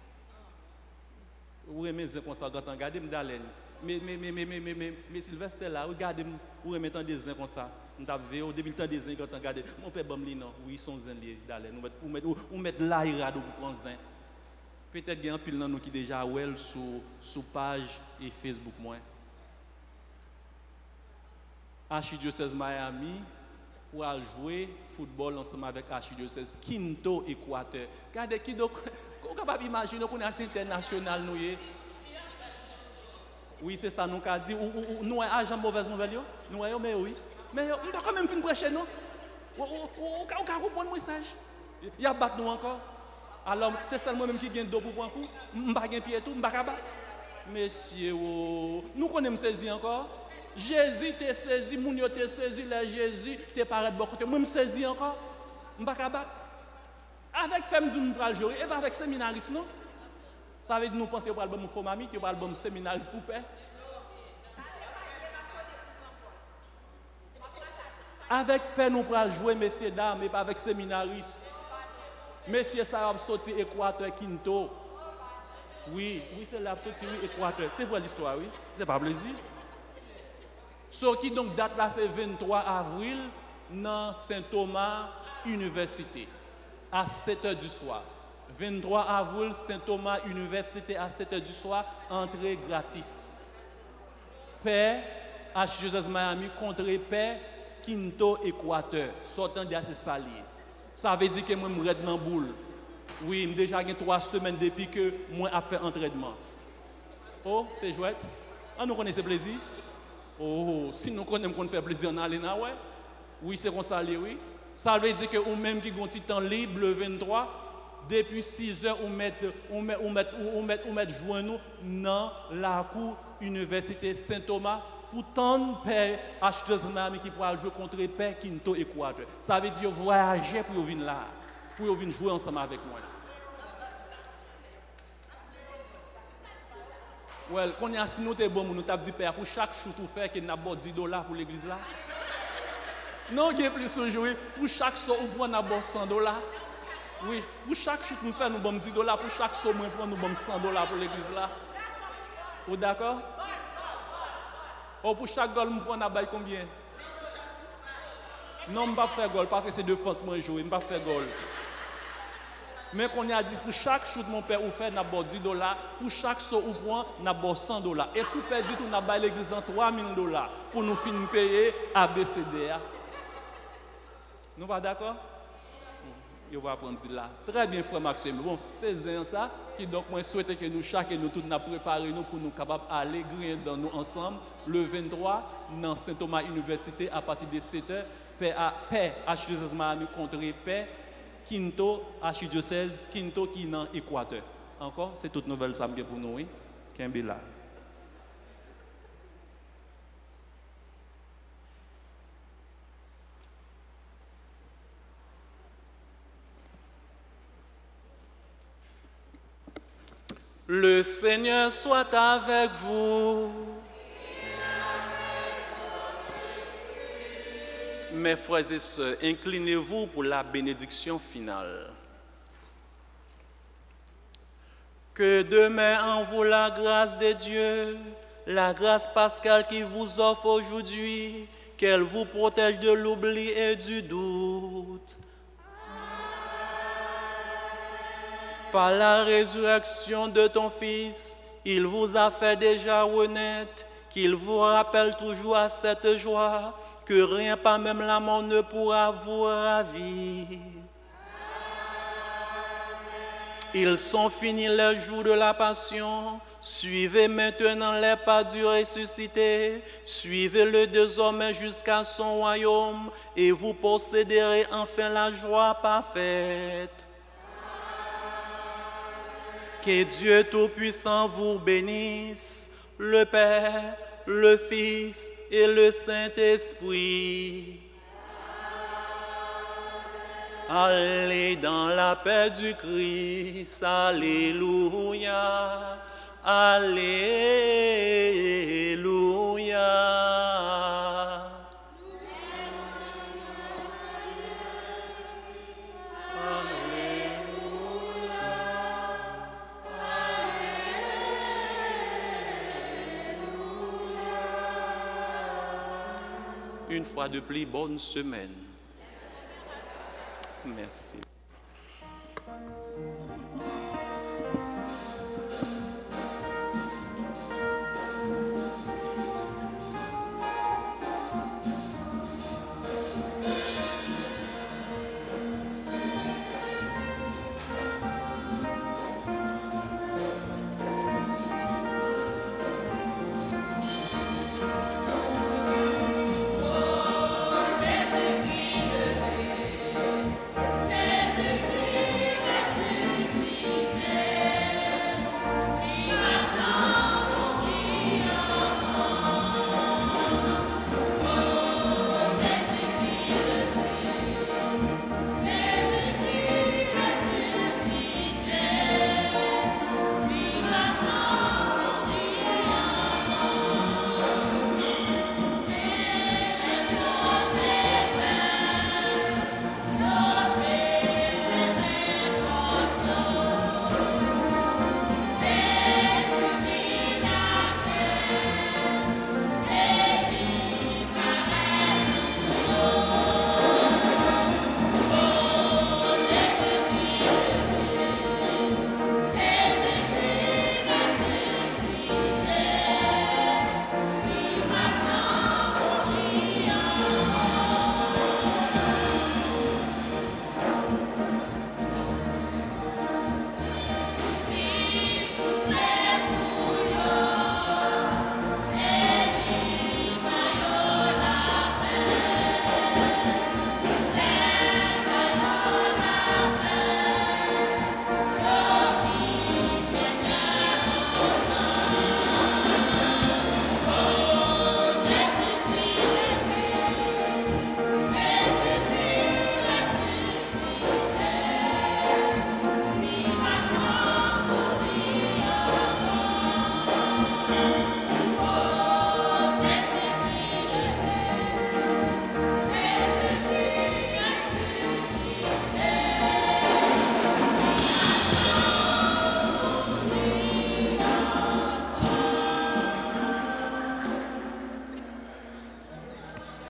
Vous aimez ça comme ça, regardez m'dalen. Mais Sylvestre là, regardez, vous remettez des zins comme ça. Nous avons au début des zins quand on regarde. Mon père Bamli, non, oui, ils sont zins d'aller. Nous mettons l'aïrado pour prendre zin. Peut-être qu'il y a un pile dans nous qui déjà well sur page et Facebook. Archidiocèse Miami pour jouer football ensemble avec Archidiocèse Quinto Équateur. Regardez qui donc, on est capable d'imaginer qu'on est international nous. Oui, c'est ça, nous avons dit. Nous avons agent mauvaise nouvelle, nous avons, mais oui. Mais on va quand même finir prêcher, non? On va comprendre le message. Il y a battu nous encore. Alors, c'est seulement même qui gagne dos pour un coup. Je ne vais pas gagner pied tout, je ne vais pas battre. Messieurs, nous connaissons saisi encore. Jésus t'a saisi, Mounio t'a saisi, Jésus t'a parlé de bon côté. Moi, je saisi encore. Je ne vais pas battre. Avec Pem du Moubral Jouer, et pas avec séminariste, non? Ça veut dire nous penser pour l'album Fomami, que pour l'album séminariste pour paix. Avec paix, nous pourrons jouer, messieurs, dames, et pas avec séminaristes. Messieurs, ça va sortir Équateur, Quinto. Oui, c'est là, sortir Équateur. C'est vrai l'histoire, oui. C'est pas plaisir. Ce qui donc date là, c'est 23 avril, dans Saint-Thomas Université, à 7h du soir. 23 avril, Saint-Thomas Université à 7h du soir, entrée gratis. Père, Archidiocèse Miami, contre Père, Quinto Équateur, sortant de ces saliers. Ça veut dire que moi, je suis dans la boule. Oui, j'ai déjà 3 semaines depuis que moi, j'ai fait entraînement. Oh, c'est chouette. Ah, nous connaissons plaisir? Oh, si nous connaissons qu'on fait plaisir, on a allé là, ouais. Oui, c'est comme ça, oui. Ça veut dire que nous même qui avons un temps libre, le 23, depuis 6 heures, on met joint nous dans la cour Université Saint-Thomas pour tendre Père H2 Miami qui pourra jouer contre Père Quinto Équateur. Ça veut dire voyager pour venir là, pour venir jouer ensemble avec moi. Well, quand on a si nous t'es bon, nous t'avons dit Père, pour chaque shoot ou faire qu'il n'a pas $10 pour l'église là. Non, il y a plus aujourd'hui, pour chaque saut ou prend n'a pas $100. Oui, pour chaque chute nous fait nous bon $10, pour chaque saut nous prend nous bon $100 pour l'église là. Vous d'accord? Oh, pour chaque goal nous prend n'a bail combien? Non, je ne vais pas faire goal parce que c'est défense moi jouer, je ne vais pas faire goal. Mais qu'on a dit pour chaque shoot mon père ou fait n'a pas $10, pour chaque saut ou prend n'a pas $100. Et si vous perdez tout n'a bail l'église dans $3 000 pour nous finir payer ABCD. Nous va d'accord? On va prendre là. Très bien, frère Maxime. Bon, c'est ça qui donc moi souhaite que nous chacun nous tous nous préparer nous pour nous capables d'aller griller dans nous ensemble le 23 dans Saint-Thomas Université à partir de 7h. Père H2 Miami contre Père Quinto Archidiocèse Quinto qui est dans l'Équateur. Encore, c'est toute nouvelle ça pour nous, oui. Kimbila. Le Seigneur soit avec vous. Mes frères et sœurs, inclinez-vous pour la bénédiction finale. Que demain en vous la grâce de Dieu, la grâce pascale qui vous offre aujourd'hui, qu'elle vous protège de l'oubli et du doute. Par la résurrection de ton Fils, il vous a fait déjà renaître, qu'il vous rappelle toujours à cette joie, que rien, pas même la mort, ne pourra vous ravir. Ils sont finis les jours de la passion, suivez maintenant les pas du ressuscité, suivez-le désormais jusqu'à son royaume, et vous posséderez enfin la joie parfaite. Que Dieu Tout-Puissant vous bénisse, le Père, le Fils et le Saint-Esprit. Allez dans la paix du Christ, alléluia, alléluia. Une fois de plus, bonne semaine. Merci.